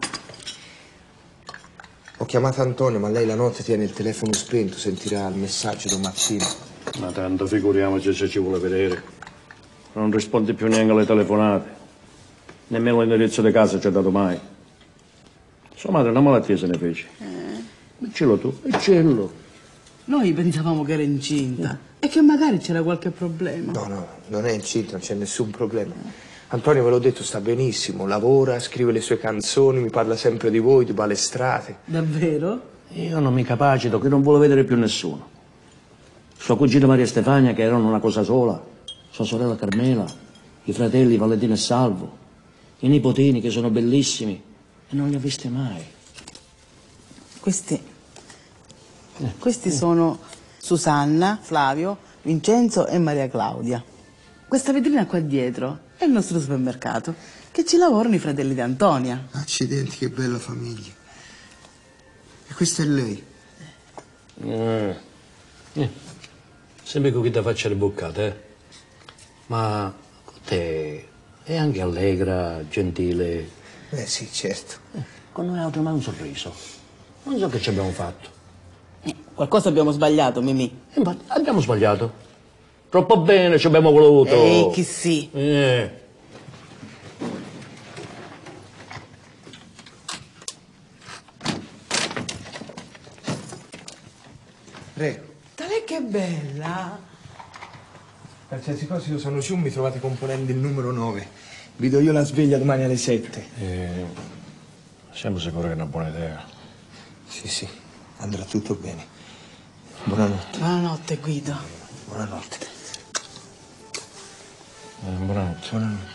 Ho chiamato Antonio, ma lei la notte tiene il telefono spento, sentirà il messaggio domattina. Ma tanto figuriamoci se ci vuole vedere. Non risponde più neanche alle telefonate. Nemmeno l'indirizzo di casa ci ha dato mai. Sua madre una malattia se ne fece. Eh. E cello tu, e cello. Noi pensavamo che era incinta e che magari c'era qualche problema. No, no, non è incinta, non c'è nessun problema. Antonio, ve l'ho detto, sta benissimo, lavora, scrive le sue canzoni, mi parla sempre di voi, di palestrate. Davvero? Io non mi capacito, che non vuole vedere più nessuno. Sua cugina Maria Stefania, che erano una cosa sola, sua sorella Carmela, i fratelli Valentino e Salvo, i nipotini che sono bellissimi e non li ha visti mai. Questi, eh. questi sono Susanna, Flavio, Vincenzo e Maria Claudia. Questa vetrina qua dietro è il nostro supermercato, che ci lavorano i fratelli di Antonia. Accidenti, che bella famiglia. E questa è lei? Eh. Eh. Sempre con chi ti faccia le boccate, eh? Ma con te è anche allegra, gentile. Eh sì, certo. Eh, con noi altri mai un sorriso. Non so che ci abbiamo fatto. Eh, qualcosa abbiamo sbagliato, Mimì. Infatti, abbiamo sbagliato. Troppo bene ci abbiamo voluto. Ehi, chi sì? Eh. Prego. Tale che bella. Qualsiasi cosa, io sono giù, mi trovate componendo il numero nove. Vi do io la sveglia domani alle sette. Eh, siamo sicuri che è una buona idea? Sì, sì. Andrà tutto bene. Buonanotte. Buonanotte, Guido. Buonanotte. Eh, buonanotte. Buonanotte.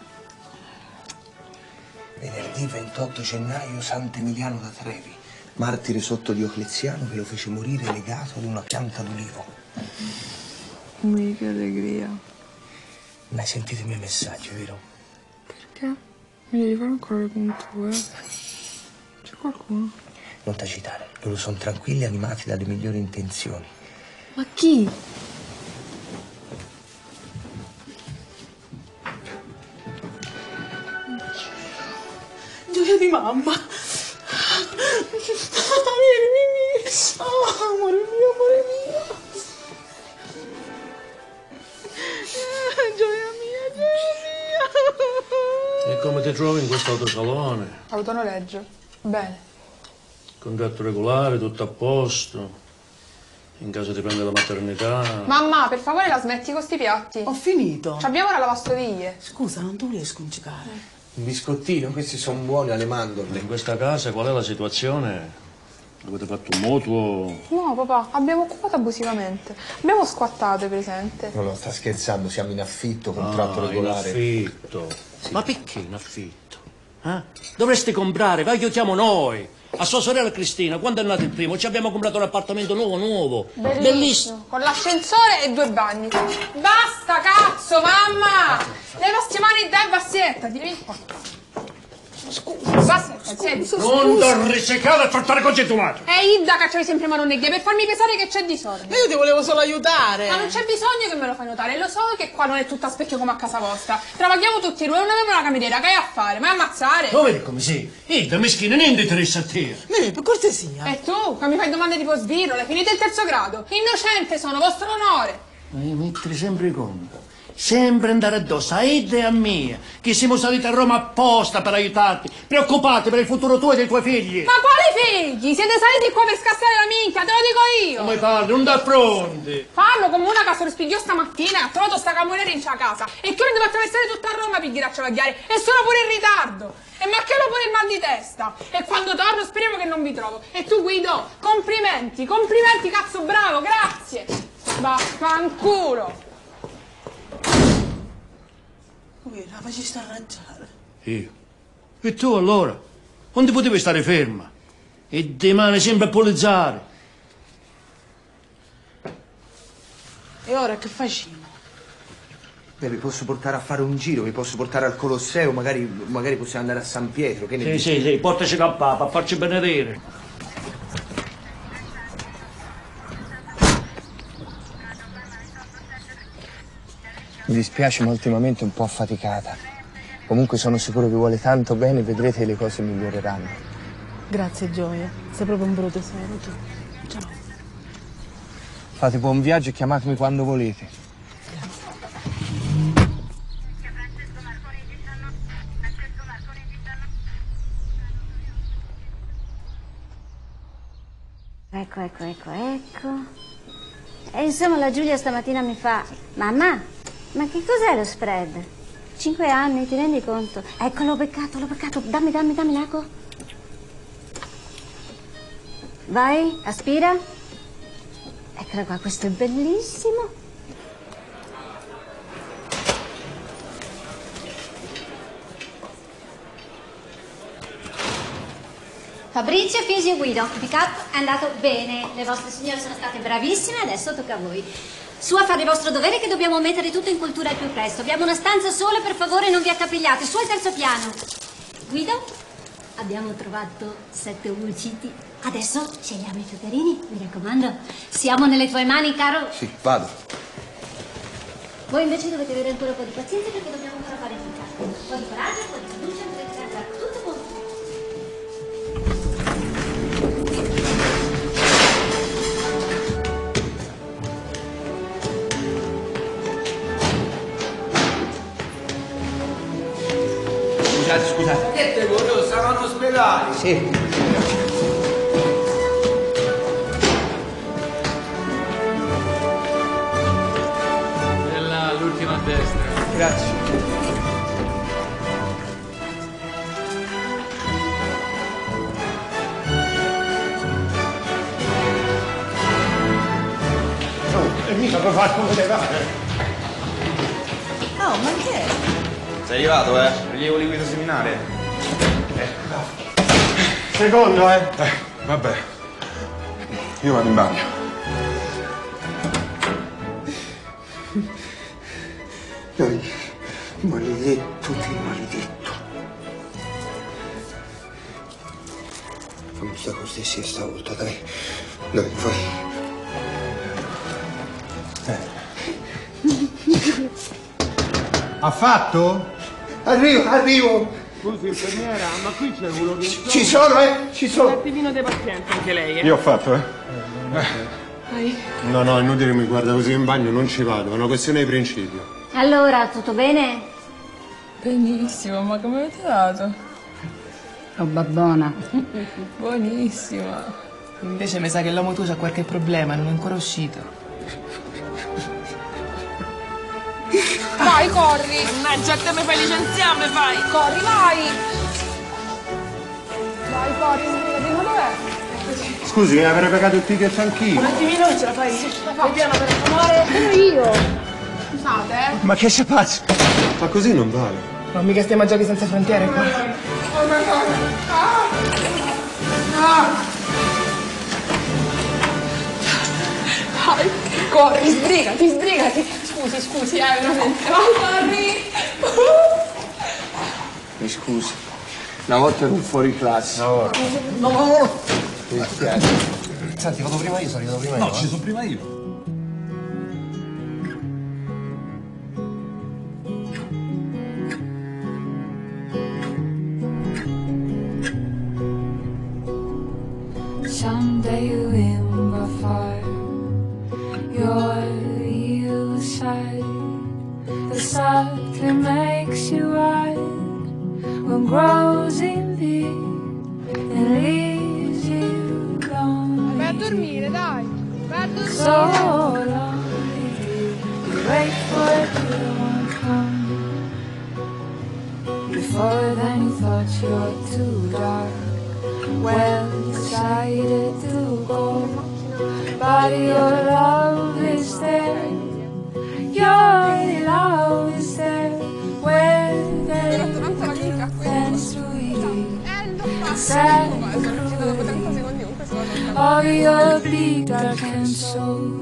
Venerdì ventotto gennaio, Sant'Emiliano da Trevi, martire sotto Diocleziano che lo fece morire legato ad una pianta d'ulivo. Mi che allegria. Non hai sentito i miei messaggi, vero? Perché? Mi devi fare ancora con tu, eh? C'è qualcuno? Non t'agitare, loro sono tranquilli, animati dalle migliori intenzioni. Ma chi? Gioia di mamma. Oh, amore mio, amore mio. Gioia mia, gioia mia. E come ti trovi in questo autosalone? Autonoleggio. Bene. Contratto regolare, tutto a posto. In caso ti prende la maternità. Mamma, per favore la smetti con sti piatti. Ho finito. Ci abbiamo la lavastoviglie. Scusa, non ti volevo sconcicare. Un biscottino, questi sono buoni alle mandorle. In questa casa qual è la situazione? Avete fatto un mutuo? No, papà, abbiamo occupato abusivamente. Abbiamo squattato, è presente. No, no, sta scherzando, siamo in affitto, contratto Ah, regolare. in affitto. Ma perché in affitto? Eh? Dovresti comprare, vai, aiutiamo noi. A sua sorella Cristina, quando è nato il primo, ci abbiamo comprato un appartamento nuovo, nuovo. Bellissimo. Bellissimo. Con l'ascensore e due bagni. Basta, cazzo, mamma! Levasti mani e dai, bassietta, vieni qua. Scusa, bassietta, siedi. Non da risecare e trattare congettuato. È Idda che c'hai sempre mano neghe per farmi pensare che c'è disordine. Ma io ti volevo solo aiutare. Ma non c'è bisogno che me lo fai notare, lo so che qua non è tutto a specchio come a casa vostra. Travaghiamo tutti e due, non abbiamo una cameriera, che hai a fare? Ma ammazzare? Lo vedi come sei? Idda, meschina, niente interessa a te. Eh, per cortesia. E tu, che mi fai domande tipo sbirro, l'hai finito il terzo grado? Innocente sono, vostro onore. Ma io mettere sempre conto. Sempre andare addosso a Edda e a me, che siamo saliti a Roma apposta per aiutarti, preoccupati per il futuro tuo e dei tuoi figli. Ma quali figli? Siete saliti qua per scassare la minchia, te lo dico io! Come parli? Non da pronti! Parlo come una che sorspigliò stamattina e ha trovato sta cameriera in cia casa e che ora devo attraversare tutta Roma per girarci a vagliare e sono pure in ritardo! E ma che lo pure il mal di testa! E quando torno speriamo che non vi trovo! E tu Guido, complimenti, complimenti cazzo bravo, grazie! Vaffanculo! Come la facesti arrangiare? Io? E tu allora? Non ti potevi stare ferma? E di mani sempre a polizzare? E ora che facciamo? Beh, vi posso portare a fare un giro, vi posso portare al Colosseo, magari, magari possiamo andare a San Pietro, che ne Sì, dici? sì, sì, portaci a Papa, a farci benedire. Mi dispiace, ma ultimamente un po' affaticata. Comunque sono sicuro che vuole tanto bene e vedrete che le cose miglioreranno. Grazie, Gioia. Sei proprio un brutto tesoro, tu. Ciao. Fate buon viaggio e chiamatemi quando volete. Ecco, ecco, ecco, ecco. E insomma la Giulia stamattina mi fa: mamma, ma che cos'è lo spread? Cinque anni, ti rendi conto? Ecco, l'ho beccato, l'ho beccato. Dammi, dammi, dammi l'acqua. Vai, aspira. Eccola qua, questo è bellissimo. Fabrizio, Fisio e Guido, il pick up è andato bene, le vostre signore sono state bravissime, adesso tocca a voi. Su a fare il vostro dovere che dobbiamo mettere tutto in cultura al più presto. Abbiamo una stanza sola, per favore non vi accapigliate, su al terzo piano. Guido, abbiamo trovato sette uciti. Adesso scegliamo i peperini, mi raccomando. Siamo nelle tue mani, caro. Sì, vado. Voi invece dovete avere ancora un po' di pazienza perché dobbiamo ancora fare il pick up. Un po' di coraggio, un po' di fiducia, dovete andare tutto con voi. Scusate, scusate. Che te volevo, stavano in ospedale. Sì. È là, l'ultima a destra. Grazie. Ma come te va? Oh, ma che è? Sei arrivato, eh? Rilievo liquido seminare. Secondo, eh? Eh, vabbè. Io vado in bagno. Dai, maledetto di maledetto. Fammi sta cosa sia stavolta, dai. Dai, vai. Eh. Ha fatto? Arrivo, arrivo. Scusi, infermiera, ma qui c'è uno che... Ci sono, eh? Ci sono. Un attimino dei pazienti anche lei, eh? Io ho fatto, eh? Vai. No, no, è inutile che mi guarda così in bagno, non ci vado, è una questione di principio. Allora, tutto bene? Benissimo, ma come avete dato? Roba buona. Buonissima. Invece mi sa che l'uomo tu c'ha qualche problema, non è ancora uscito. Vai, corri! Mannaggia, te mi fai licenziare, vai! Corri, vai! Vai, corri, sbrigati, ma dov'è? Scusi, mi avrei pagato il ticket anch'io. Un attimino ce la fai? La fai piano, per favore! Sono io! Scusate, eh! Ma che sei pazzo? Ma così non vale. Ma mica stiamo a Giochi Senza Frontiere qua. Oh, no, no! Ah! Ah! Vai, corri, sbrigati, sbrigati! Scusi, scusi, eh, veramente! Vai, corri! Mi scusi, una volta ero fuori classe. Una volta. No, no, no! Mi dispiace. Senti, vado prima io, sono arrivato prima io. No, ci sono prima io. Someday you win by fire. Your evil side that softly makes you wild when grows in thee and leaves you lonely. Vai a dormire, dai! Vai a dormire! So lonely, you wait for it to come. Before then you thought you were too dark. Well decided to go, but your love is there. Your love is there. Where there and sweet, sad of your big dark and soul.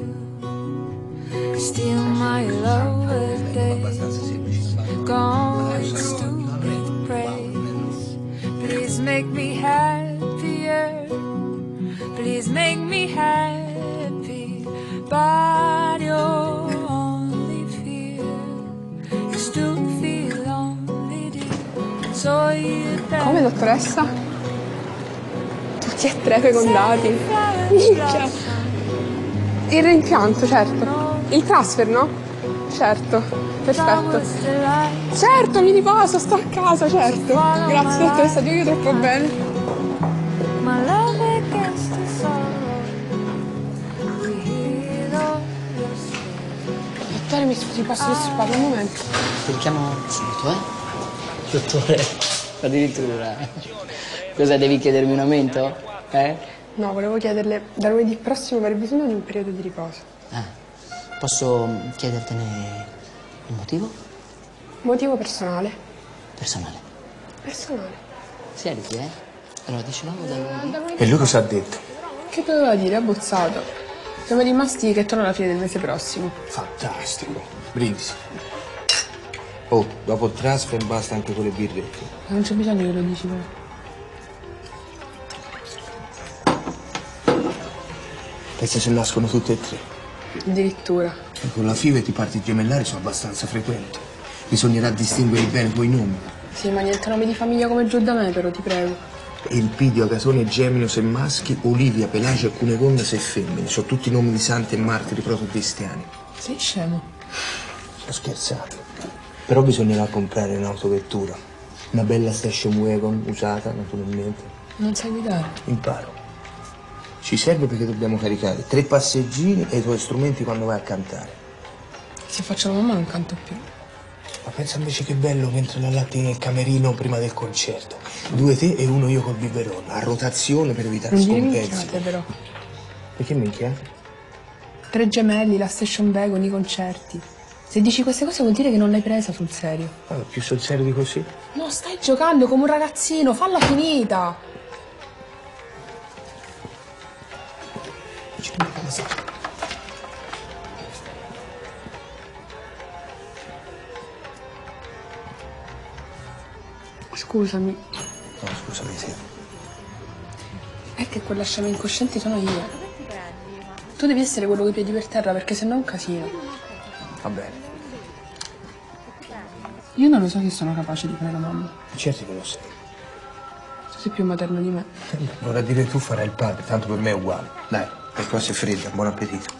Still my love is dead, gone with stupid praise. Please make me happier. Please make me happy. But your only fear is to feel lonely, dear. So you Come, dottoressa? Tutti e tre fecondati. Minchia. Il rimpianto, certo. Il transfer, no? Certo. Perfetto. Certo, mi riposo, sto a casa, certo. Grazie, dottoressa, Dio, io troppo bene. my love against the sorrow. We heal all your Dottore, mi scusi, posso disturbarlo un momento? Ti richiamo subito, eh? Dottore, addirittura. Cosa, devi chiedermi un aumento? Eh? No, volevo chiederle, da lunedì prossimo avrei bisogno di un periodo di riposo. Ah, posso chiedertene il motivo? Motivo personale. Personale. Personale. Siediti, eh? Allora, dicevamo da lunedì. E lui cosa ha detto? Che doveva dire? Ha bozzato. Siamo rimasti che torna alla fine del mese prossimo. Fantastico. Brindisi. Oh, dopo il transfer basta anche con le birrette. Ma non c'è bisogno che lo dici, però. Pensa se nascono tutte e tre. Addirittura. E con la F I V e i parti gemellari sono abbastanza frequenti. Bisognerà distinguere bene i tuoi nomi. Sì, ma niente nomi di famiglia come giù da me, però, ti prego. Elpidio, Agatone e Gemino se maschi, Olivia, Pelagia e Cunegonda se femmine. Sono tutti nomi di santi e martiri proto-cristiani. Sei scemo. Sto scherzando. Però bisognerà comprare un'autovettura. Una bella station wagon usata, naturalmente. Non sai guidare. Imparo. Ci serve perché dobbiamo caricare tre passeggini e i tuoi strumenti quando vai a cantare. Se faccio la mamma non canto più. Ma pensa invece che bello mentre la latte nel camerino prima del concerto. Due te e uno io col biberon, a rotazione per evitare Non dire scompensi. minchiate, però. Perché minchiate? Tre gemelli, la station wagon, i concerti. Se dici queste cose vuol dire che non l'hai presa sul serio. Allora, più sul serio di così? No, stai giocando come un ragazzino, falla finita. Scusami. No, scusami, sì. È che quella scema incosciente sono io. Tu devi essere quello coi piedi per terra perché sennò è un casino. Va bene. Io non lo so se sono capace di fare la mamma. Certo che lo sei. Tu sei più materno di me. Vorrà dire tu farai il padre, tanto per me è uguale. Dai, per qua si è fredda, buon appetito.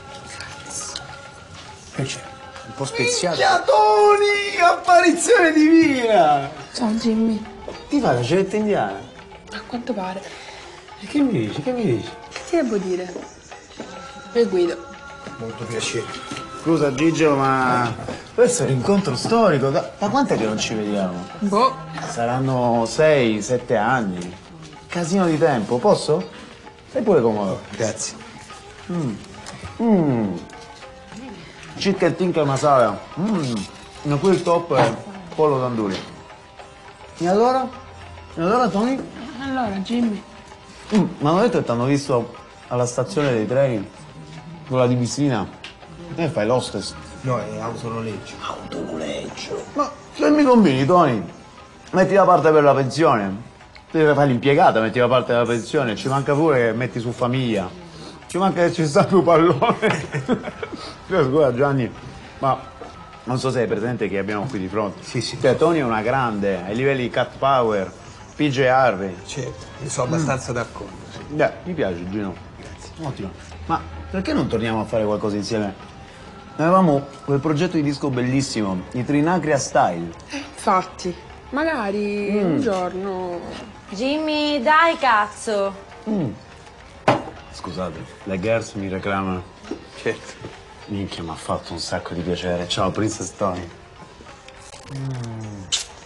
Che c'è? Un po' speziato. Tony! Apparizione divina! Ciao Jimmy. Ti fa la cetta indiana? A quanto pare. E che mi dici? Che mi dici? Che ti devo dire? Io guido. Molto piacere. Scusa Gigio, ma questo è un incontro storico. Da, da quant'è che non ci vediamo? Boh. Saranno sei, sette anni. Casino di tempo, posso? Sei pure comodo. Grazie. Mm. Mm. Chicken tikka masala. Mm. Ma qui il top è pollo tandoori. E allora? E allora Tony? Allora Jimmy. Mm. Ma hanno detto che ti hanno visto alla stazione dei treni, quella di Messina. E fai l'hostess. No, è autonoleggio. Autonoleggio? Ma se mi combini, Tony, metti da parte per la pensione. Devi fare l'impiegata, metti da parte la pensione. Ci manca pure che metti su famiglia. Ci manca che ci sta più pallone. Scusa Gianni, ma non so se hai presente chi abbiamo qui di fronte. Sì, sì. Cioè, Tony è una grande, ai livelli di Cat Power, P J Harvey. Certo, io sono abbastanza mm. d'accordo. Sì. Beh, mi piace Gino. Grazie. Ottimo. Ma perché non torniamo a fare qualcosa insieme? Avevamo quel progetto di disco bellissimo, i Trinacria Style. Eh, infatti, magari mm. un giorno... Jimmy, dai cazzo! Mm. Scusate, le girls mi reclamano. Certo. Minchia, mi ha fatto un sacco di piacere. Ciao, Princess Tony. Mm.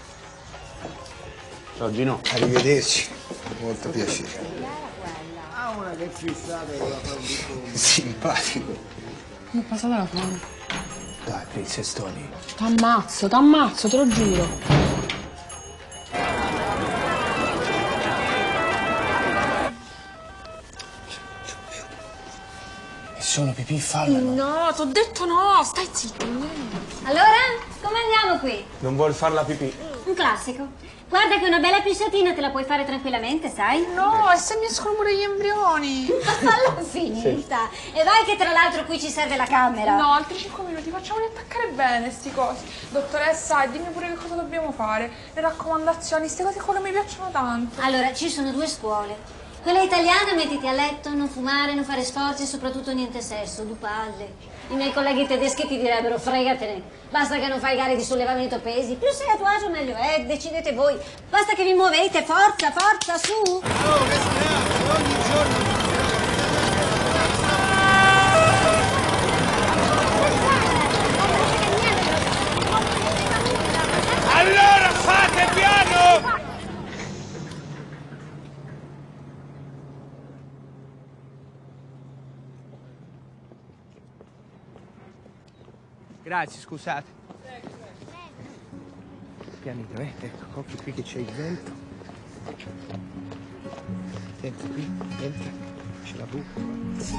Ciao, Gino. Arrivederci. Molto piacere. Ah, una che fissata con la fabbrica. Simpatico. Mi è passata la fame. Dai, Princess Tony. T'ammazzo, t'ammazzo, te lo giuro. È solo pipì, falla. No, t'ho detto no, stai zitto. Allora, come andiamo qui? Non vuol far la pipì. Un classico. Guarda che una bella pisciatina te la puoi fare tranquillamente, sai? No, e se mi escono pure gli embrioni? Ma falla finita. Sì. E vai che tra l'altro qui ci serve la camera. No, altri cinque minuti, facciamoli attaccare bene sti cosi. Dottoressa, dimmi pure che cosa dobbiamo fare. Le raccomandazioni, queste cose quello mi piacciono tanto. Allora, ci sono due scuole. Quella italiana, mettiti a letto, non fumare, non fare sforzi e soprattutto niente sesso, due palle. I miei colleghi tedeschi ti direbbero fregatene. Basta che non fai gare di sollevamento pesi. Più sei a tuo agio meglio è, decidete voi. Basta che vi muovete, forza, forza, su! Oh, che speranza, ogni giorno. Allora fate piano! Grazie, scusate. Pianino, eh? Ecco, occhio qui che c'è il vento. Entra qui, entra. C'è la buca. Sì,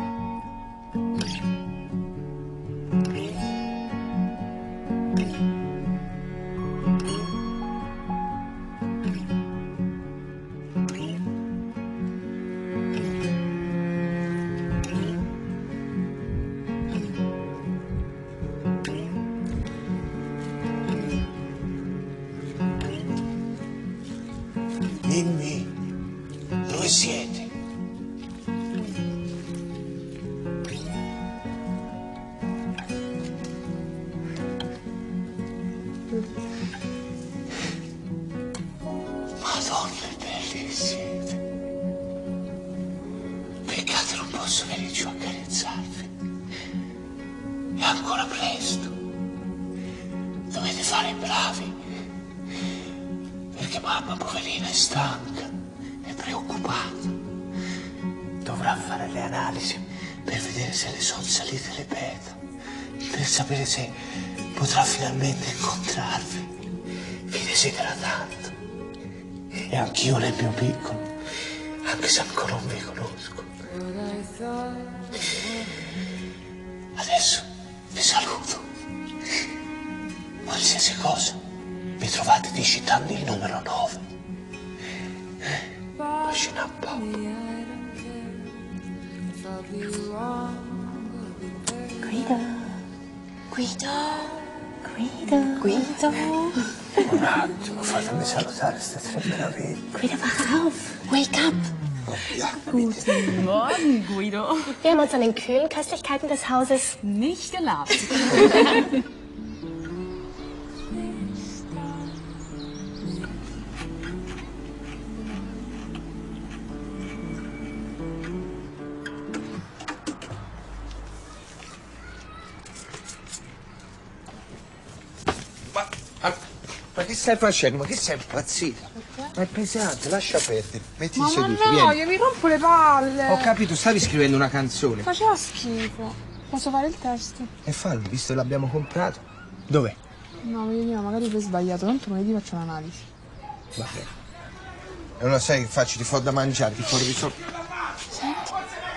dimmi, dove siete? Madonna, belli siete. Peccato non posso venire giù a carezzarvi. È ancora presto. Dovete fare i bravi. Perché mamma, poverina, è stanca, è preoccupata. Dovrà fare le analisi per vedere se le sono salite le peta, per sapere se potrà finalmente incontrarvi. Vi desidera tanto. E anch'io nel mio piccolo, anche se ancora non vi conosco. Adesso vi saluto. Qualsiasi cosa, mi trovate digitando il numero nove. Bacino a papà. Guido. Guido. Guido. Guido. Un attimo, fatemi salutare queste tre meraviglie. Guido, wach auf. Wake up. Ja, Guten Morgen, Guido. Wir haben uns an den kühlen Köstlichkeiten des Hauses nicht gelabt. Ma che stai facendo? Ma che sei impazzita? Ma è pesante, lascia perdere. Metti Ma seduto, no, vieni. io mi rompo le palle. Ho capito, stavi scrivendo una canzone. Faceva schifo. Posso fare il testo? E fallo, visto che l'abbiamo comprato. Dov'è? No, vediamo, magari poi hai sbagliato. Tanto lunedì faccio un'analisi. Va bene. E non sai che faccio, ti fo da mangiare, ti fo di sopra. Senti.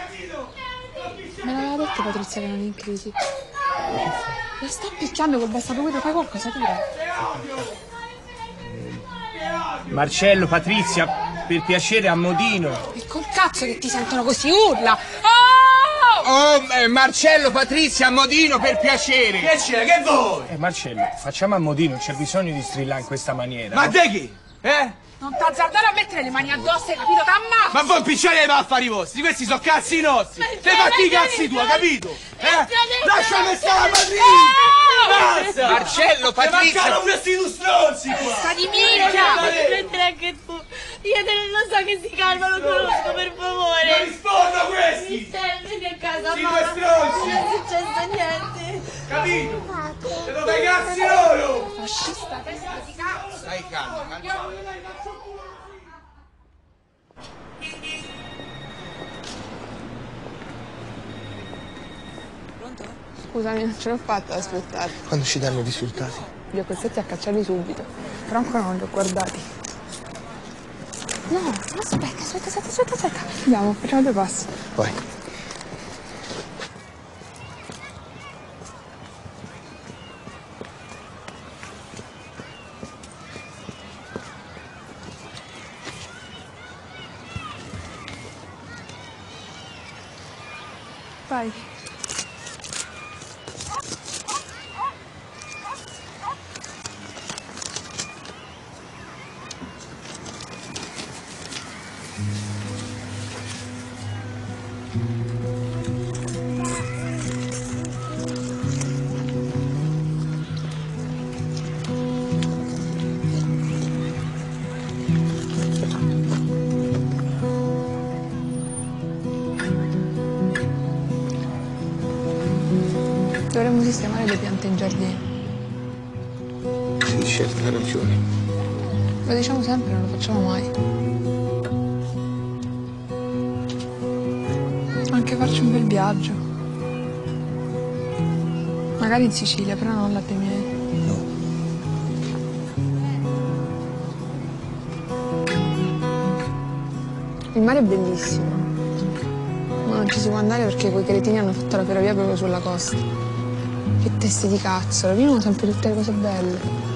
Me l'aveva detto Patrizia che non è in crisi. La sta picchiando col bastato Guido, fai qualcosa, ti prego. Marcello, Patrizia, per piacere a modino. E col cazzo che ti sentono così, urla! Oh! Oh, eh, Marcello, Patrizia, a modino, per piacere. Che c'è? Che vuoi? Eh, Marcello, facciamo a modino, c'è bisogno di strillare in questa maniera. Ma no? te chi? Eh? Non t'azzardare a mettere le mani addosso, hai capito? T'ammazzo! Ma voi picciare i affari vostri, questi sono cazzi nostri! Te fatti i cazzi tu, capito? Eh? Lasciami stare, Patrizia! Basta! Marcello, Patrizia! Ti mancano questi due stronzi qua! Sta di minchia! Prendere anche tu. Io te non so che si calma, lo conosco, per favore. Non rispondo a questi! Mi servi a casa, Sì, mamma. due stronzi! Non è successo niente. Capito? Te lo dai cazzi loro! Fascista, testa di cazzo! Stai calmo, calmo. Scusami, non ce l'ho fatta ad aspettare. Quando ci danno i risultati? Li ho costretti a cacciarli subito. Però ancora non li ho guardati. No, aspetta, aspetta, aspetta, aspetta, aspetta. Andiamo, facciamo due passi. Vai. Vai. Dovremmo sistemare le piante in giardino. Sì, certo, hai ragione. Lo diciamo sempre, non lo facciamo mai. Anche farci un bel viaggio. Magari in Sicilia, però non latte miei. No. Il mare è bellissimo. Ma non ci si può andare perché quei cretini hanno fatto la ferrovia proprio sulla costa. Che testi di cazzo, rovinano sempre tutte le cose belle.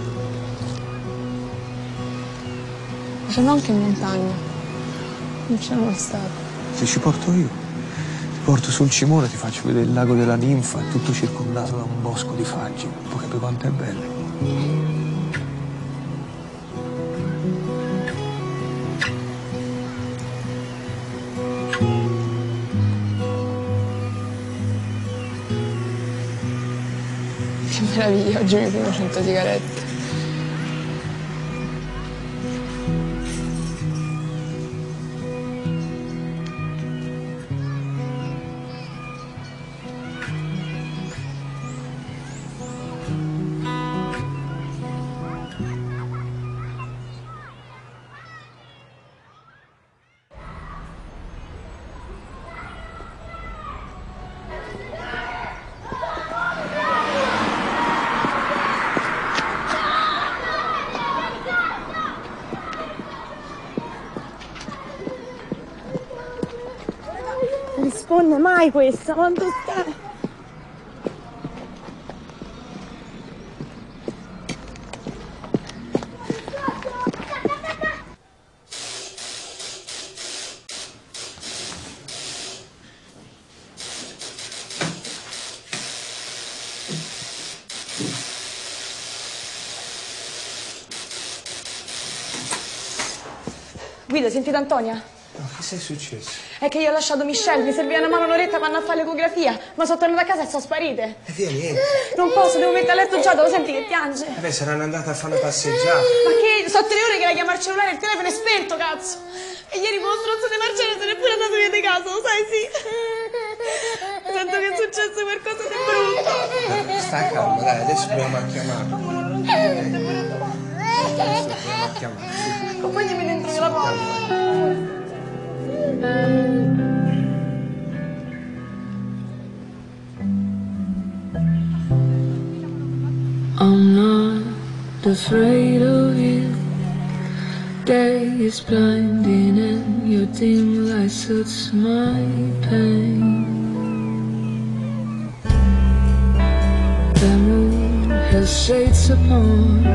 Ma se no anche in montagna. Non ci sono mai stato. Se ci porto io, ti porto sul cimone, ti faccio vedere il lago della ninfa, è tutto circondato da un bosco di faggi. Puoi capire quanto è bello. Che meraviglia, oggi mi fumo cento sigarette. risponde mai questa, quanto sta? Guido, hai sentito Antonia? No, che sei successo? È che io ho lasciato Michelle, mi serviva una mano un'oretta per andare a fare l'ecografia, ma sono tornata a casa e sono sparite. E vieni, vieni. Non posso, devo mettere a letto già, lo senti che piange? Vabbè, saranno andate a fare una passeggiata. Ma che? Sono tre ore che la chiama al cellulare e il telefono è spento, cazzo! E ieri con lo stronzo di Marcello se n'è pure andato via di casa, lo sai, sì? Sento che è successo qualcosa di brutto. Stai calma, dai, adesso proviamo a chiamarlo. Adesso proviamo a chiamarlo. Accompagnami dentro che la porta. I'm not afraid of you. Day is blinding and your dim light suits my pain. The moon has shades upon.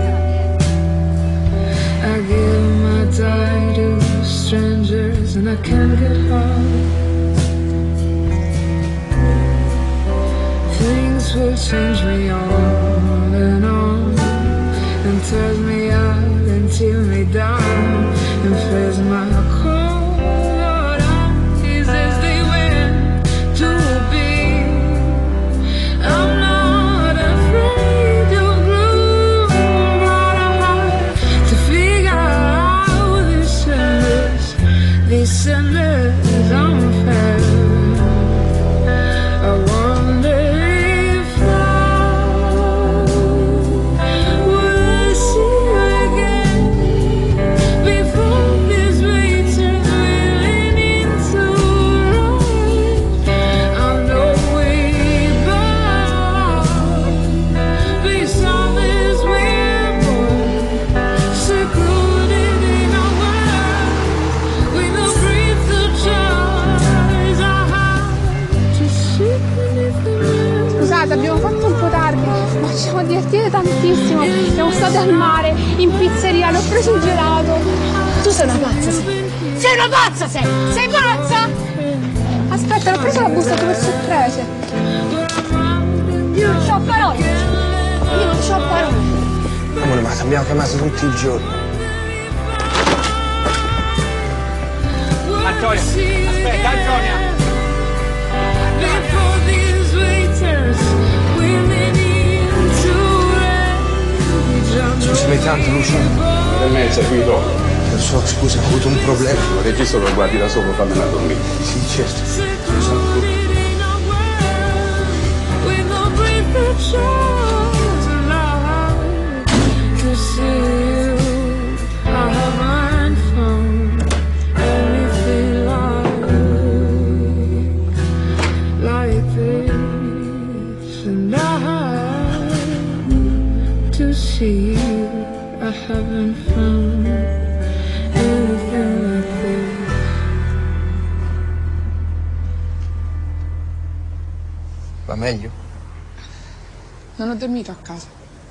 I give my die to strangers and I can't get home. Things will change me on and on, and turn me out and tear me down, and face my cold eyes as they went to be. I'm not afraid of gloom, but I'm hard to figure out these endless, these endless unfair. I wonder abbiamo fatto un po' tardi, ma ci siamo divertite tantissimo. Siamo state al mare, in pizzeria, l'ho preso il gelato. Tu sei una pazza, sei. Sei una pazza, sei! Sei pazza! Aspetta, l'ho preso la busta per sorpresa. Io non c'ho parole. Io non c'ho parole. Amore, ma ti abbiamo chiamato tutti i giorni. Antonia, aspetta, Antonia! Scusami tanto, Lucio. E mezza, Guido. Lo so, scusa, ho avuto un problema. Il registro lo guardi da sopra, fammela dormire. Sì, certo. Lo so. See you, I haven't found anything like this. Va meglio? Non ho dormito a casa.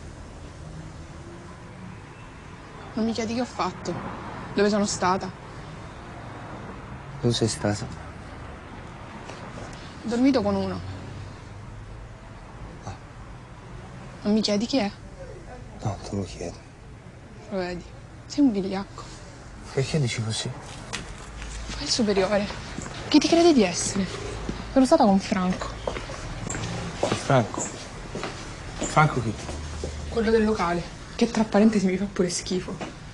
Non mi chiedi che ho fatto, dove sono stata. Dove sei stata? Ho dormito con uno. Non mi chiedi chi è? No, te lo chiedo. Lo vedi, sei un vigliacco. Perché dici così? Fai il superiore. Chi ti crede di essere? Sono stata con Franco. Franco? Franco chi? Quello del locale, che tra parentesi mi fa pure schifo.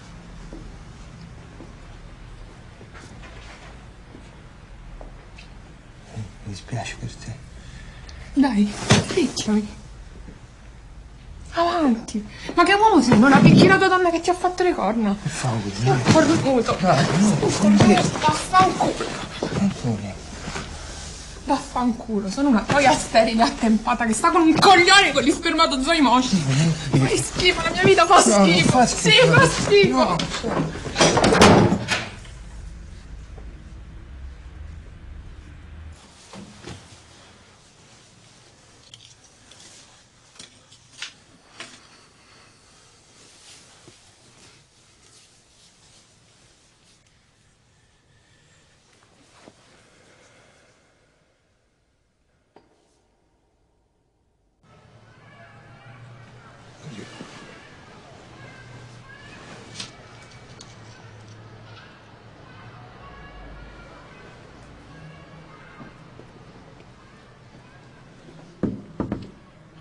Mi dispiace per te. Dai, picchiami. Avanti! Ma che uomo sei? Non picchi la tua donna che ti ha fatto le corna? Per favore, no. Cornuto! Vaffanculo! Vaffanculo, sono una troia sterile attempata che sta con un coglione con gli spermatozoi mosci! Fai schifo, la mia vita fa schifo! No, fa schifo. Sì, fa schifo! No.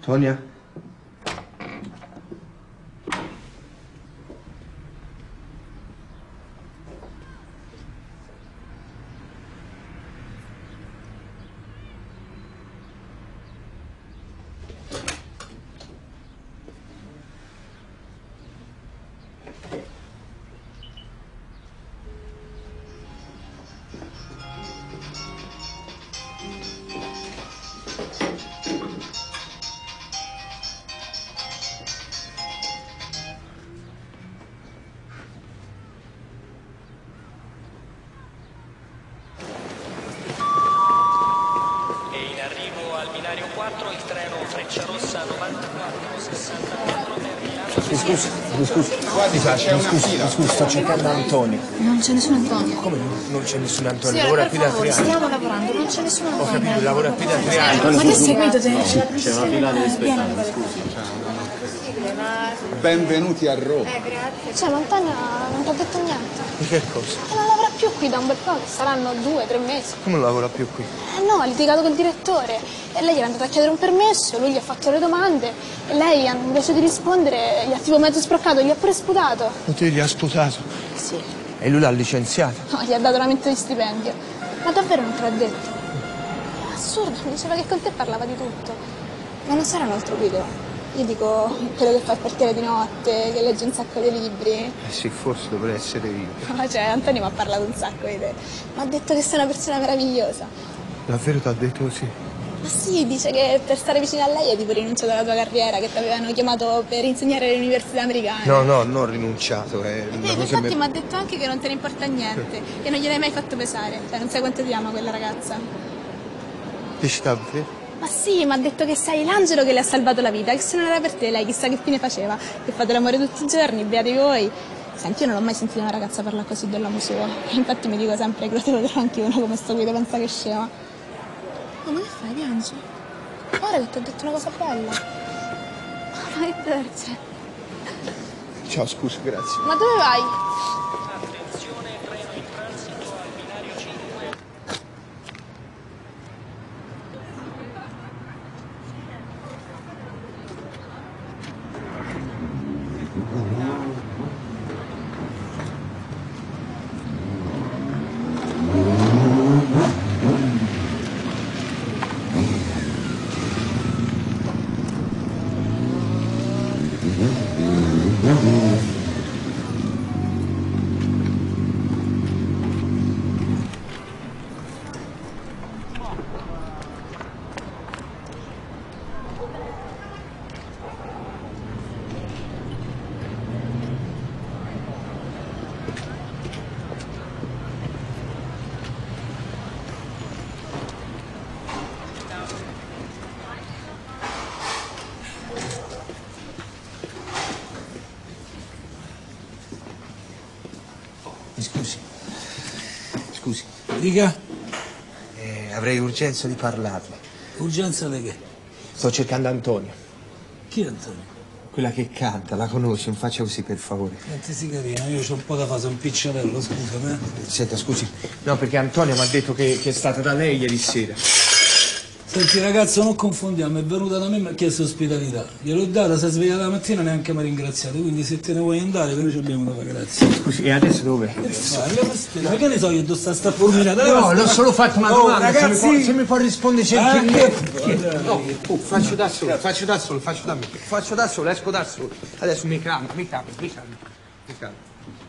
Tonia? Mi scusi, mi scusi. Guardi, mi scusi, mi scusi, sto cercando Antonio. Non c'è nessun Antonio. Come non c'è nessun Antonio? Signora, Lavora per qui da favore, tre anni. stiamo lavorando, non c'è nessun Ho Antonio. capito, lavora qui da tre anni. Ma che hai seguito te? C'è una fila di spettacoli, scusi. Benvenuti a Roma. Eh, grazie. Cioè, ma Antonio non ti ha detto niente. Di che cosa? E non lavora più qui da un bel po', che saranno due, tre mesi. Come non lavora più qui? Eh no, ha litigato col direttore. E lei gli era andata a chiedere un permesso, lui gli ha fatto le domande. E lei, invece di rispondere, gli ha tipo mezzo sproccato, gli ha pure sputato. E te gli ha sputato? Sì. E lui l'ha licenziato? No, gli ha dato una mente di stipendio. Ma davvero non te l'ha detto? È assurdo, mi diceva che con te parlava di tutto. Ma non sarà un altro Guido? Io dico quello che fa il portiere di notte, che legge un sacco di libri. Eh sì, forse dovrei essere io. Ma cioè, Antonio mi ha parlato un sacco di te. Mi ha detto che sei una persona meravigliosa. Davvero ti ha detto così? Ma sì, dice che per stare vicino a lei hai tipo rinunciato alla tua carriera, che ti avevano chiamato per insegnare alle università americane. No, no, non ho rinunciato. È E una te, cosa infatti me- mi ha detto anche che non te ne importa niente, che non gliel'hai mai fatto pesare. Cioè, non sai quanto ti ama quella ragazza. Dici davvero? Ma sì, mi ha detto che sei l'angelo che le ha salvato la vita, che se non era per te lei chissà che fine faceva, che fate l'amore tutti i giorni, beati voi. Senti, io non ho mai sentito una ragazza parlare così dell'uomo suo, infatti mi dico sempre che lo devo trovare anche uno come sto Guido, pensa che scema. Oh, ma che fai, piangi? Ora che ti ho detto una cosa bella. Ma che dolce. Ciao, scusa, grazie. Ma dove vai? Mi scusi. Scusi. Dica. Eh, avrei urgenza di parlarle. Urgenza di che? Sto cercando Antonio. Chi è Antonio? Quella che canta, la conosci, non faccia così per favore. Senti Sigarina, io c'ho un po' da fare, sono un picciarello, scusami. Eh. Senta, scusi. No, perché Antonio mi ha detto che, che è stata da lei ieri sera. Senti ragazzo, non confondiamo, è venuta da me e mi ha chiesto ospitalità. Gliel'ho data, si è svegliata la mattina neanche mi ha ringraziato, quindi se te ne vuoi andare, noi ci abbiamo da fare, grazie. Scusi, e adesso dove? Ma che ne so io, dove sta sta fulminata? No, l'ho solo fatto una Oh, domanda, ragazzi! se mi può, se mi può rispondere Eh? gentilmente. No, oh, faccio da solo, faccio da solo, faccio da me. Faccio da solo, esco da solo. Adesso mi calmo, mi calmo, mi calmo, mi calmo.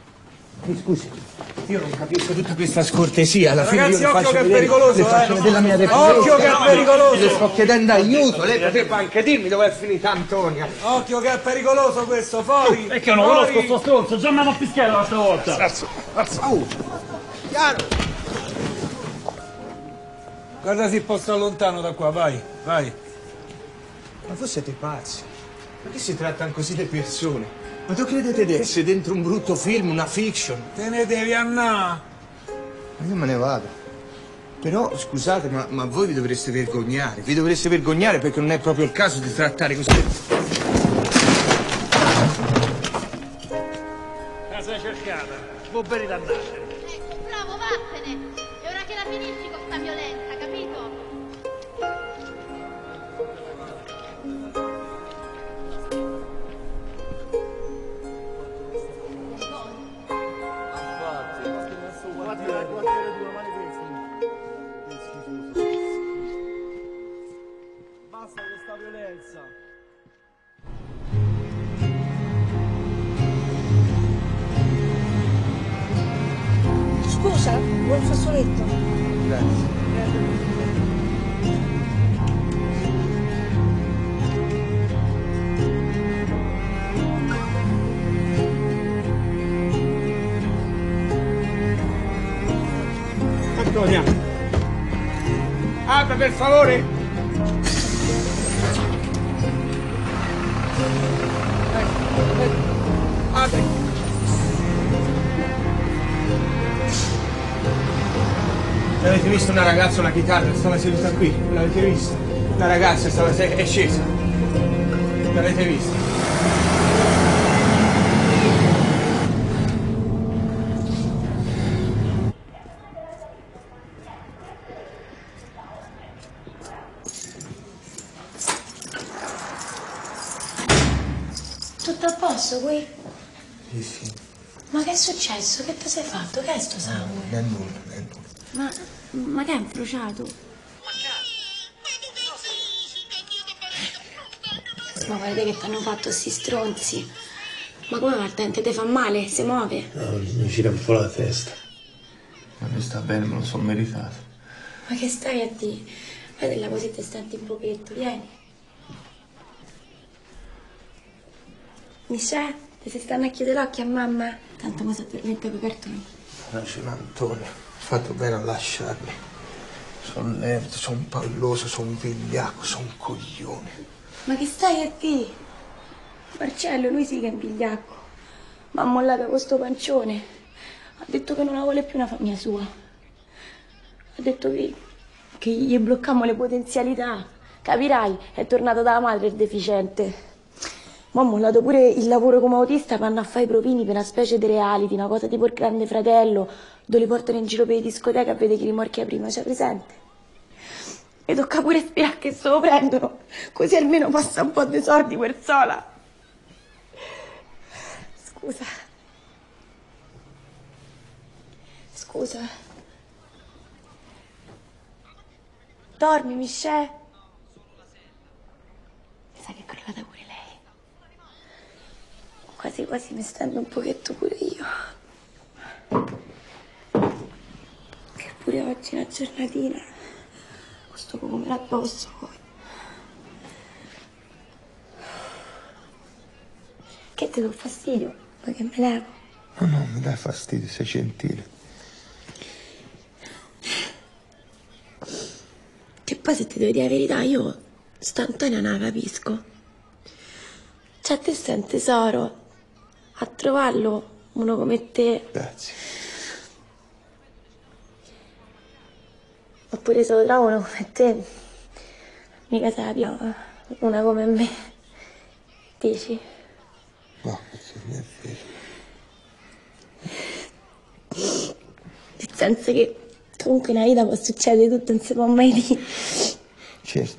Mi scusi, io non capisco tutta questa scortesia, alla fine Ragazzi, io le occhio faccio che è vedere, pericoloso, le faccio eh. vedere la mia debolezza. Occhio che è pericoloso. Le sto chiedendo aiuto, lei potrebbe anche dirmi dove è finita Antonia. Occhio che è pericoloso questo, fuori! È che io non fuori. conosco sto stronzo, già mi hanno fischiato la stavolta. Cazzo, cazzo. Oh, chiaro. Guardati il posto lontano da qua, vai, vai. Ma voi siete pazzi? Ma che si trattano così di persone? Ma tu credete di essere dentro un brutto film, una fiction? Te ne devi andare. Ma io me ne vado. Però, scusate, ma, ma voi vi dovreste vergognare. Vi dovreste vergognare perché non è proprio il caso di trattare così. Casa cercata, può bene dannare. Bravo, vattene! È ora che la finisci con sta violenza, capito? buon fazzoletto. Grazie. Antonia! Apri per favore! Apri! L'avete visto una ragazza, una chitarra, stava seduta qui? L'avete vista? Una ragazza stava se- è scesa. L'avete vista? Tutto a posto qui? Sì, sì. Ma che è successo? Che ti sei fatto? Che è sto sangue? Non è nulla, non è nulla. Ma, ma che è bruciato? Ma guardate che ti hanno fatto sti stronzi. Ma come Martente, te fa male? Si muove? No, mi gira un po' la testa. Ma mi sta bene, me lo sono meritato. Ma che stai a dire? Vedi la cosetta e stenti un pochetto, vieni. Michè, ti si stanno a chiudere l'occhio a mamma? Tanto mi si addormenta con i cartoni. Ragione Antonio, ho fatto bene a lasciarmi. Sono lerdo, sono palloso, sono vigliacco, sono un coglione. Ma che stai a dire? Marcello, lui sì che è un vigliacco. Ma ha mollato questo pancione. Ha detto che non la vuole più una famiglia sua. Ha detto che, che gli bloccammo le potenzialità. Capirai, è tornato dalla madre il deficiente. Ma ha mollato pure il lavoro come autista per andare a fare i provini per una specie di reality, una cosa tipo il Grande Fratello, dove li portano in giro per le discoteche a vedere chi rimorchia prima, c'è presente? E tocca pure sperare che se lo prendono, così almeno passa un po' di soldi quel sola. Scusa. Scusa. Dormi, Michè? Mi sa che è crollata pure lei. Quasi quasi mi stendo un pochetto pure io. Che pure oggi è una giornatina. Questo come addosso poi. Che ti do fastidio? Vuoi che me levo? No, no, mi dai fastidio, sei gentile. Che poi se ti devo dire la verità, io sta Antonia non la capisco. Cioè te sei un tesoro. A trovarlo uno come te. Grazie. Oppure se lo trovo uno come te, mica se la piova, una come me. Dici? No, questo non è vero. Nel senso che comunque nella vita può succedere tutto, non si può mai dire. Certo.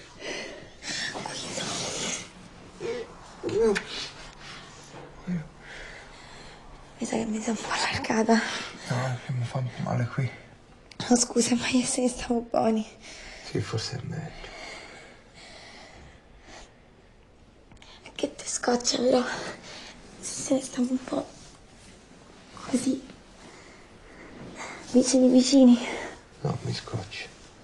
Mi sa che mi sono un po' allargata. No, che mi fa male qui. No, scusa, ma io se ne stavo buoni. Sì, forse è meglio. Che ti scoccia però, se se ne stavo un po' così, vicini vicini. No, mi scoccia.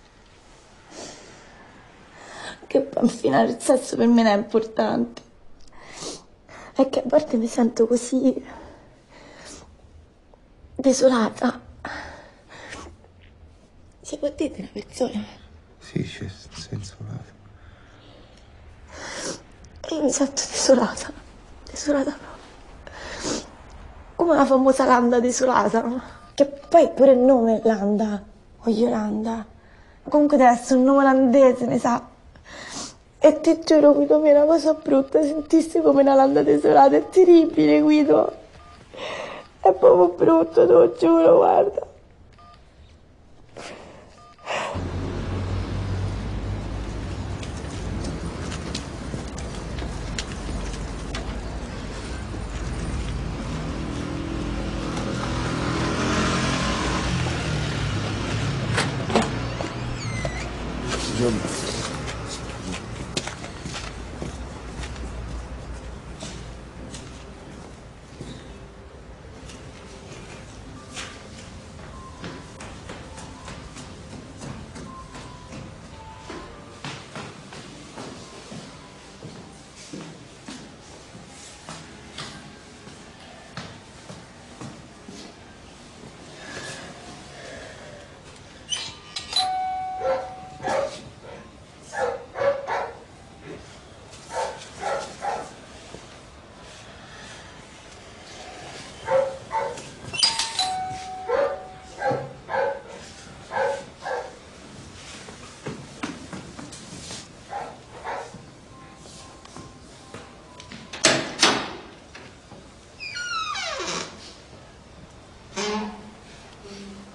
Che poi infine il sesso per me non è importante. È che a volte mi sento così desolata. Si può dire una persona? Sì, c'è senso lato. Io mi sento desolata, desolata proprio. Come la famosa Landa desolata, che poi pure il nome è Landa, o Yolanda. Comunque deve essere un nome olandese, ne sa. E ti giuro, Guido, mi è una cosa brutta sentirsi come una Landa desolata, è terribile, Guido. È proprio brutto, te lo giuro, guarda. Buongiorno.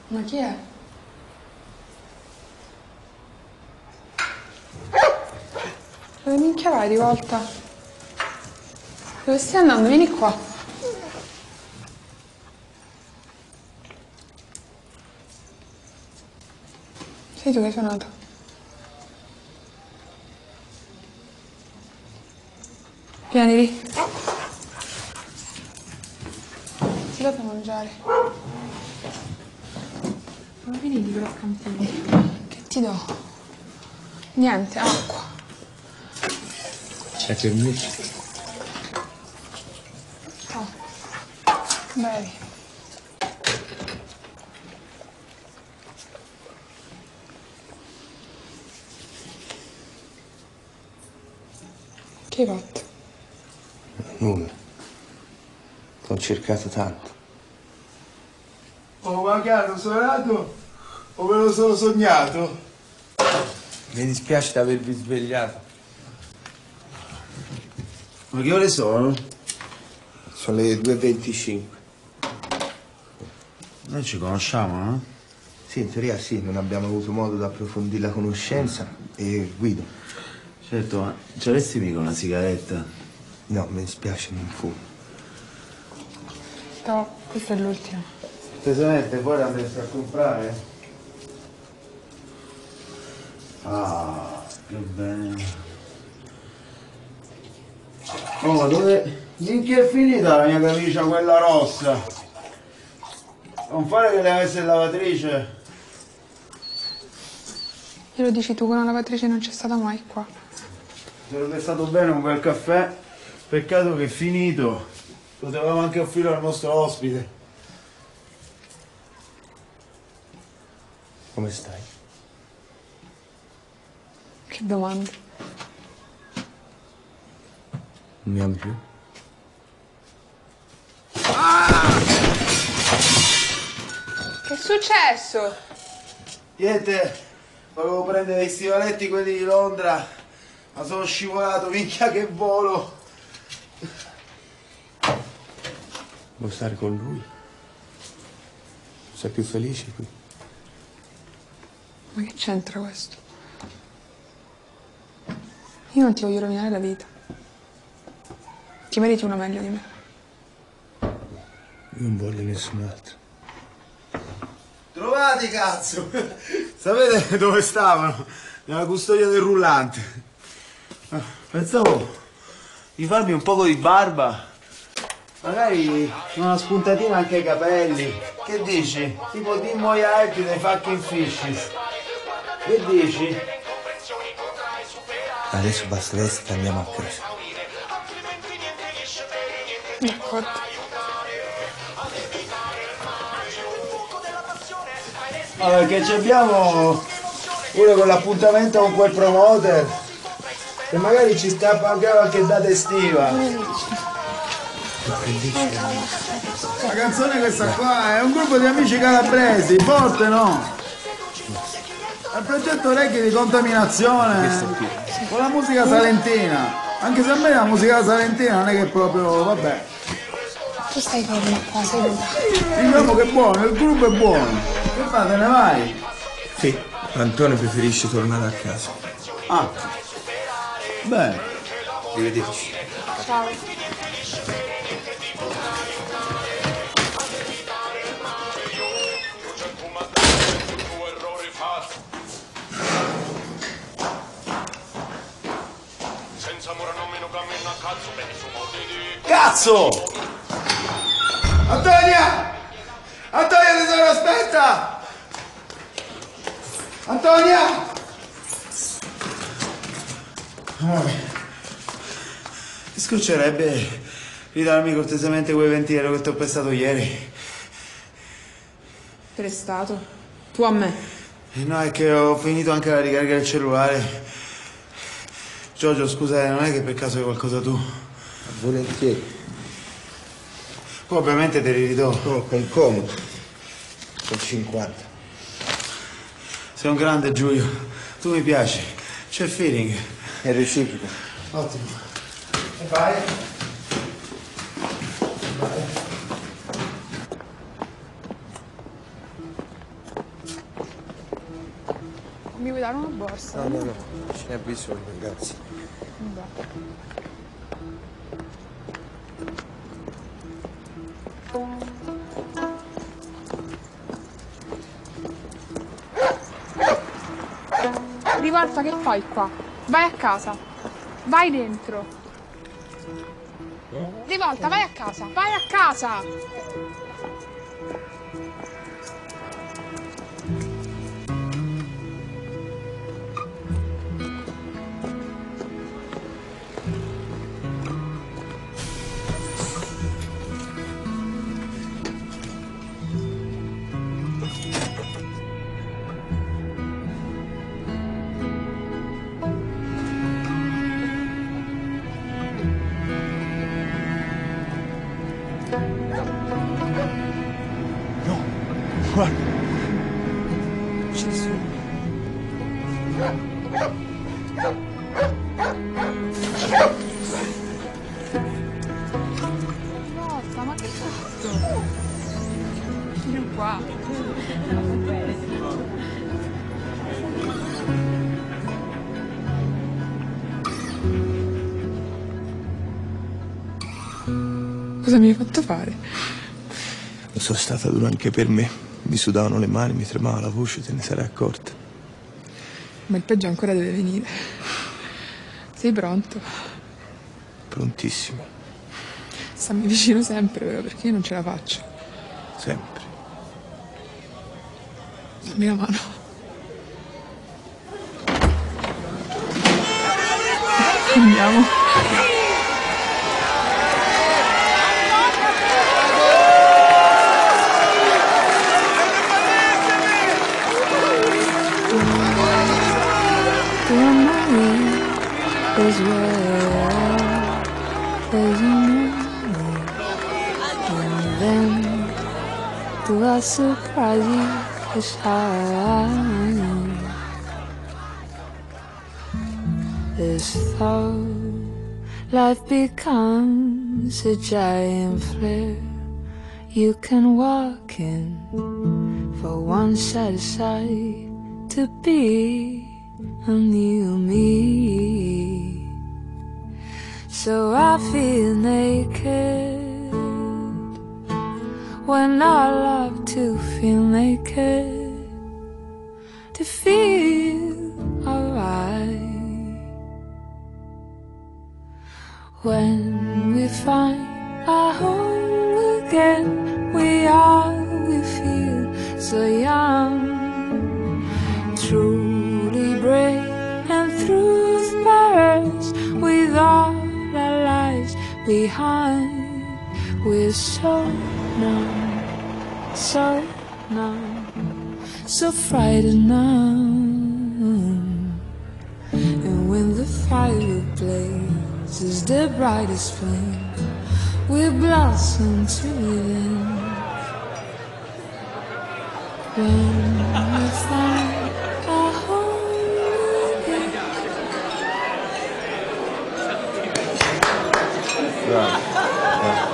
Ma chi è? Dove minchia vai di volta? Dove stai andando? Vieni qua. Sei tu che hai suonato? Vieni lì. Ti do da mangiare. Ma vieni di croccantini. Che ti do? Niente, acqua. C'è permesso? Oh. Bevi. Che hai fatto? Nulla. T'ho cercato tanto. Oh, ma che hanno suonato o me lo sono sognato? Mi dispiace di avervi svegliato. Ma che ore sono? Sono le due e venticinque. Noi ci conosciamo, no? Sì, in teoria sì, non abbiamo avuto modo di approfondire la conoscenza. E Guido? Certo, ma ci avresti mica una sigaretta? No, mi dispiace, non fumo. No, questa è l'ultima. Tesamente, poi la andresti a comprare? Ah, che bene. Oh, ma dove... in che è finita la mia camicia, quella rossa? Non fare che le avesse in lavatrice? Glielo dici tu che una lavatrice non c'è stata mai qua. Sarebbe stato bene un bel caffè. Peccato che è finito. Potevamo anche offrirlo al nostro ospite. Come stai? Che domanda. Non mi ami più? Che è successo? Niente, volevo prendere i stivaletti quelli di Londra, ma sono scivolato, minchia che volo! Vuoi stare con lui? Sei più felice qui? Ma che c'entra questo? Io non ti voglio rovinare la vita. Ti meriti una meglio di me. Io non voglio nessun altro. Trovati, cazzo! Sapete dove stavano? Nella custodia del rullante. Pensavo di farmi un poco di barba. Magari una spuntatina anche ai capelli. Che dici? Tipo Dimmo Yaelti dei fucking fishes. Che dici? Adesso basta vestire e andiamo a casa. D'accordo. Ma perché ci abbiamo pure quell'appuntamento con quel promoter che magari ci scappa anche qualche data estiva. La canzone questa qua è un gruppo di amici calabresi, forte no? È il progetto reggae di Contaminazione con la musica salentina. Anche se a me la musica salentina non è che proprio, vabbè. Tu stai fermo qua, seduta. Diciamo che è buono, il gruppo è buono. Che fa, te ne vai? Sì, Antonio preferisce tornare a casa. Ah, bene. Arrivederci. Ciao. Cazzo! Antonia! Antonia tesoro, aspetta! Antonia! Amore, ti scoccerebbe ridarmi cortesemente quei venti euro che ti ho prestato ieri? Prestato? Tu a me? Eh no, è che ho finito anche la ricarica del cellulare. Giorgio, scusa, non è che per caso hai qualcosa tu? Volentieri. Poi ovviamente te li ridò. Comunque è incomodo. Sono cinquanta. Sei un grande, Giulio. Tu mi piaci. C'è il feeling. È reciproco. Ottimo. E vai? Vai. Mi vuoi dare una borsa? No, no, no, ce n'è bisogno, grazie. Rivolta, che fai qua? Vai a casa. Vai dentro. Rivolta, vai a casa. Vai a casa. Guarda. Gesù. Rivolta, ma che hai fatto? Vieni qua. Cosa mi hai fatto fare? Lo sono stata dura anche per me. Mi sudavano le mani, mi tremava la voce, te ne sarai accorta. Ma il peggio ancora deve venire. Sei pronto? Prontissimo. Stammi vicino sempre, però, perché io non ce la faccio. Sempre. Dammi la mano. Andiamo. Is where there's no way, and then to our surprise you shine. This thought life becomes a giant flare you can walk in, for one set aside to be a new me. So I feel naked when I love to feel naked, to feel alright. When we find our home again, we are, we feel so young, truly brave and truth bearers with all our lives behind. We're so numb, so numb, so frightened numb. And when the fire blazes the brightest flame, we blossom to within. When we find our home again. Bravo. Bravo.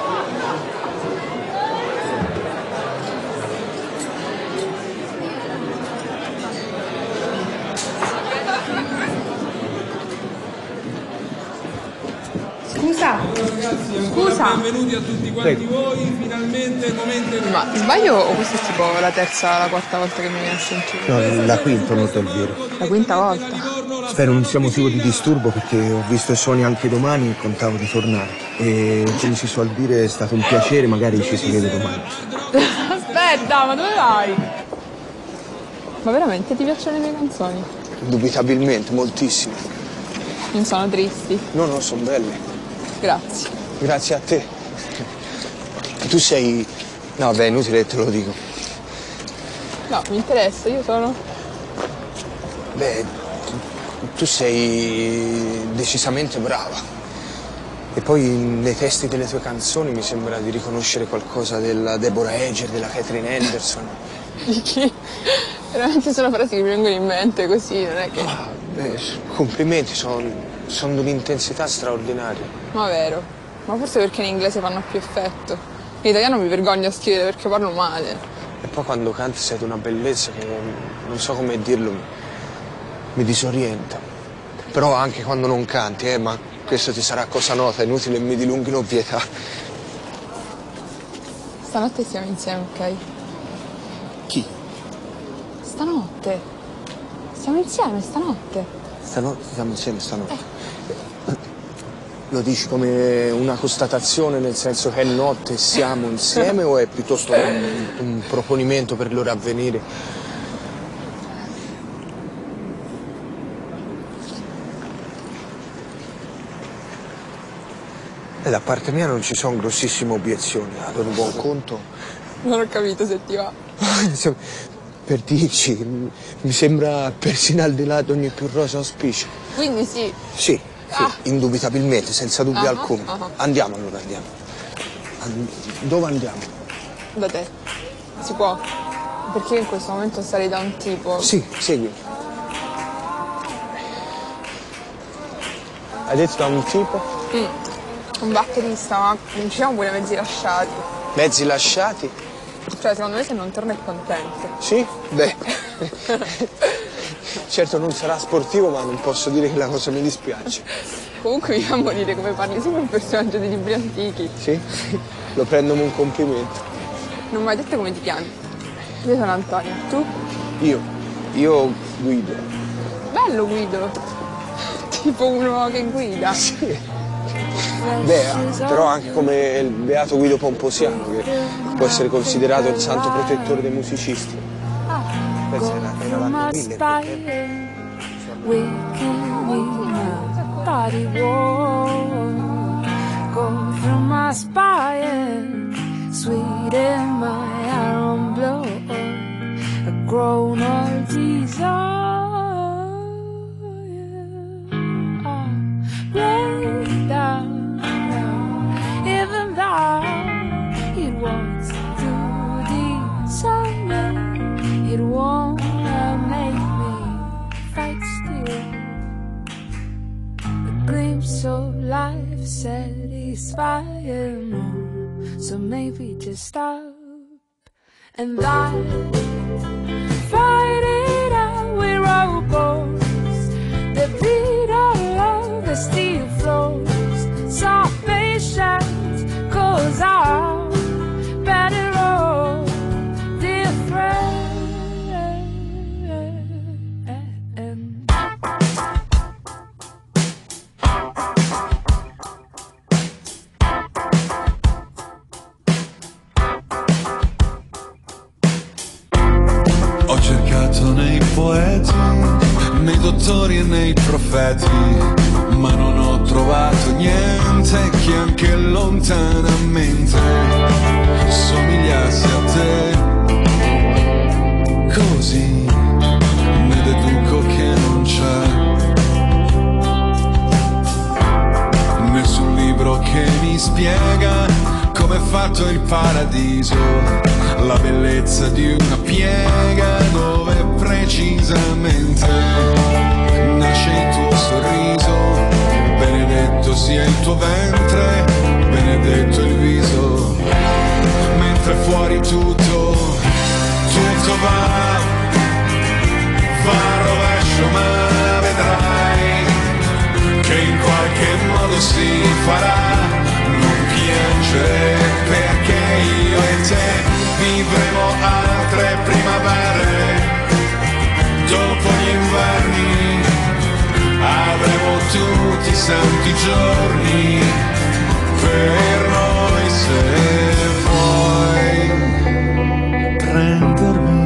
Scusa, Ragazzi, scusa. benvenuti a tutti quanti Prego. voi, finalmente il momento è Ma sbaglio o questa è tipo la terza, la quarta volta che mi viene a sentire? No, la quinta, molto al vero. La quinta volta? Spero non sia motivo di disturbo perché ho visto i suoni anche domani e contavo di tornare. E come si suol dire è stato un piacere, magari ci si vede domani. Aspetta, ma dove vai? Ma veramente ti piacciono le mie canzoni? Dubitabilmente, moltissimo. Non sono tristi? No, no, sono belle. Grazie. Grazie a te. Tu sei... No, beh, è inutile che te lo dico. No, mi interessa, io sono... Beh, tu sei decisamente brava. E poi nei testi delle tue canzoni mi sembra di riconoscere qualcosa della Deborah Eger, della Catherine Henderson. Di chi? Veramente sono frasi che mi vengono in mente così, non è che... Ah, beh, complimenti, sono son di un'intensità straordinaria. Ma vero. Ma forse perché in inglese fanno più effetto. In italiano mi vergogno a scrivere perché parlo male. E poi quando canti sei di una bellezza che non so come dirlo. mi disorienta. Però anche quando non canti, eh, ma questo ti sarà cosa nota, è inutile mi dilunghi l'ovvietà. Stanotte siamo insieme, ok? Chi? Stanotte. Siamo insieme stanotte. Stanotte siamo insieme stanotte. Eh. Lo dici come una constatazione, nel senso che è notte e siamo insieme, o è piuttosto un, un proponimento per l'ora a venire? E da parte mia non ci sono grossissime obiezioni, ad un buon conto. Non ho capito se ti va. Per dirci, mi sembra persino al di là di ogni più rosa auspicio. Quindi sì. Sì, sì, Ah. indubitabilmente, senza dubbio Ah, alcuno. ah. Andiamo allora, andiamo. And- dove andiamo? Da te. Si può. Perché io in questo momento sarei da un tipo. Sì, segui. Hai detto da un tipo? Mm. Un batterista, ma non ci siamo pure mezzi lasciati. Mezzi lasciati? Cioè, secondo me se non torna è contento. Sì? Beh. Certo non sarà sportivo, ma non posso dire che la cosa mi dispiace. Comunque mi fa morire come parli sempre un personaggio dei libri antichi. Sì? Lo prendo come un complimento. Non mi hai detto come ti chiami? Io sono Antonia, tu? Io? Io guido. Bello Guido. Tipo uno che guida. Sì. Beh, però anche come il beato Guido Pomposiano, che può essere considerato il santo protettore dei musicisti. Pensa, era, era l'anno mille. Where can we my body warm? Go from my spine, sweet in my arm blow. A grown old desire. Break down, even though it wants to desire, it won't make me fight still. A glimpse of life satisfying more, so maybe just stop and I fight it out with robots. The beat of love that still flows. So patient, cause I'm better off different. Ho cercato nei poeti, nei dottori e nei profeti, ma non ho trovato niente che anche lontanamente somigliasse a te. Così ne deduco che non c'è nessun libro che mi spiega come è fatto il paradiso, la bellezza di una piega dove precisamente nasce il tuo sorriso. Benedetto sia il tuo ventre, benedetto il viso, mentre fuori tutto, tutto va, va a rovescio, ma vedrai che in qualche modo si farà. Non piangere perché io e te vivremo altre primavere, dopo gli inverni avremo tutti i santi giorni per noi, se vuoi prendermi.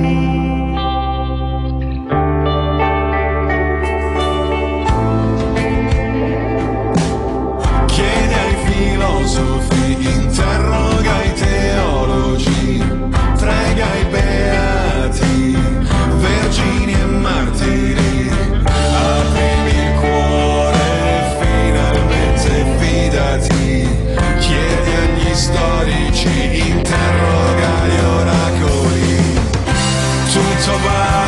Chiedi ai filosofi, interroga i teologi, prega i beati, vergini e martiri, aprimi il cuore finalmente, fidati, chiedi agli storici, interroga gli oracoli. Tutto va,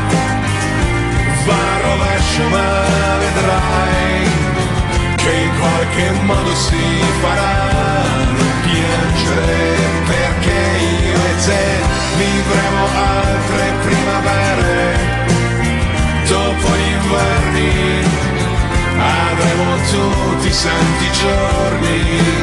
va a rovescio, ma vedrai che in qualche modo si farà. Non piangere perché io e te vivremo altre primavere, dopo gli inverni tu ti senti giorni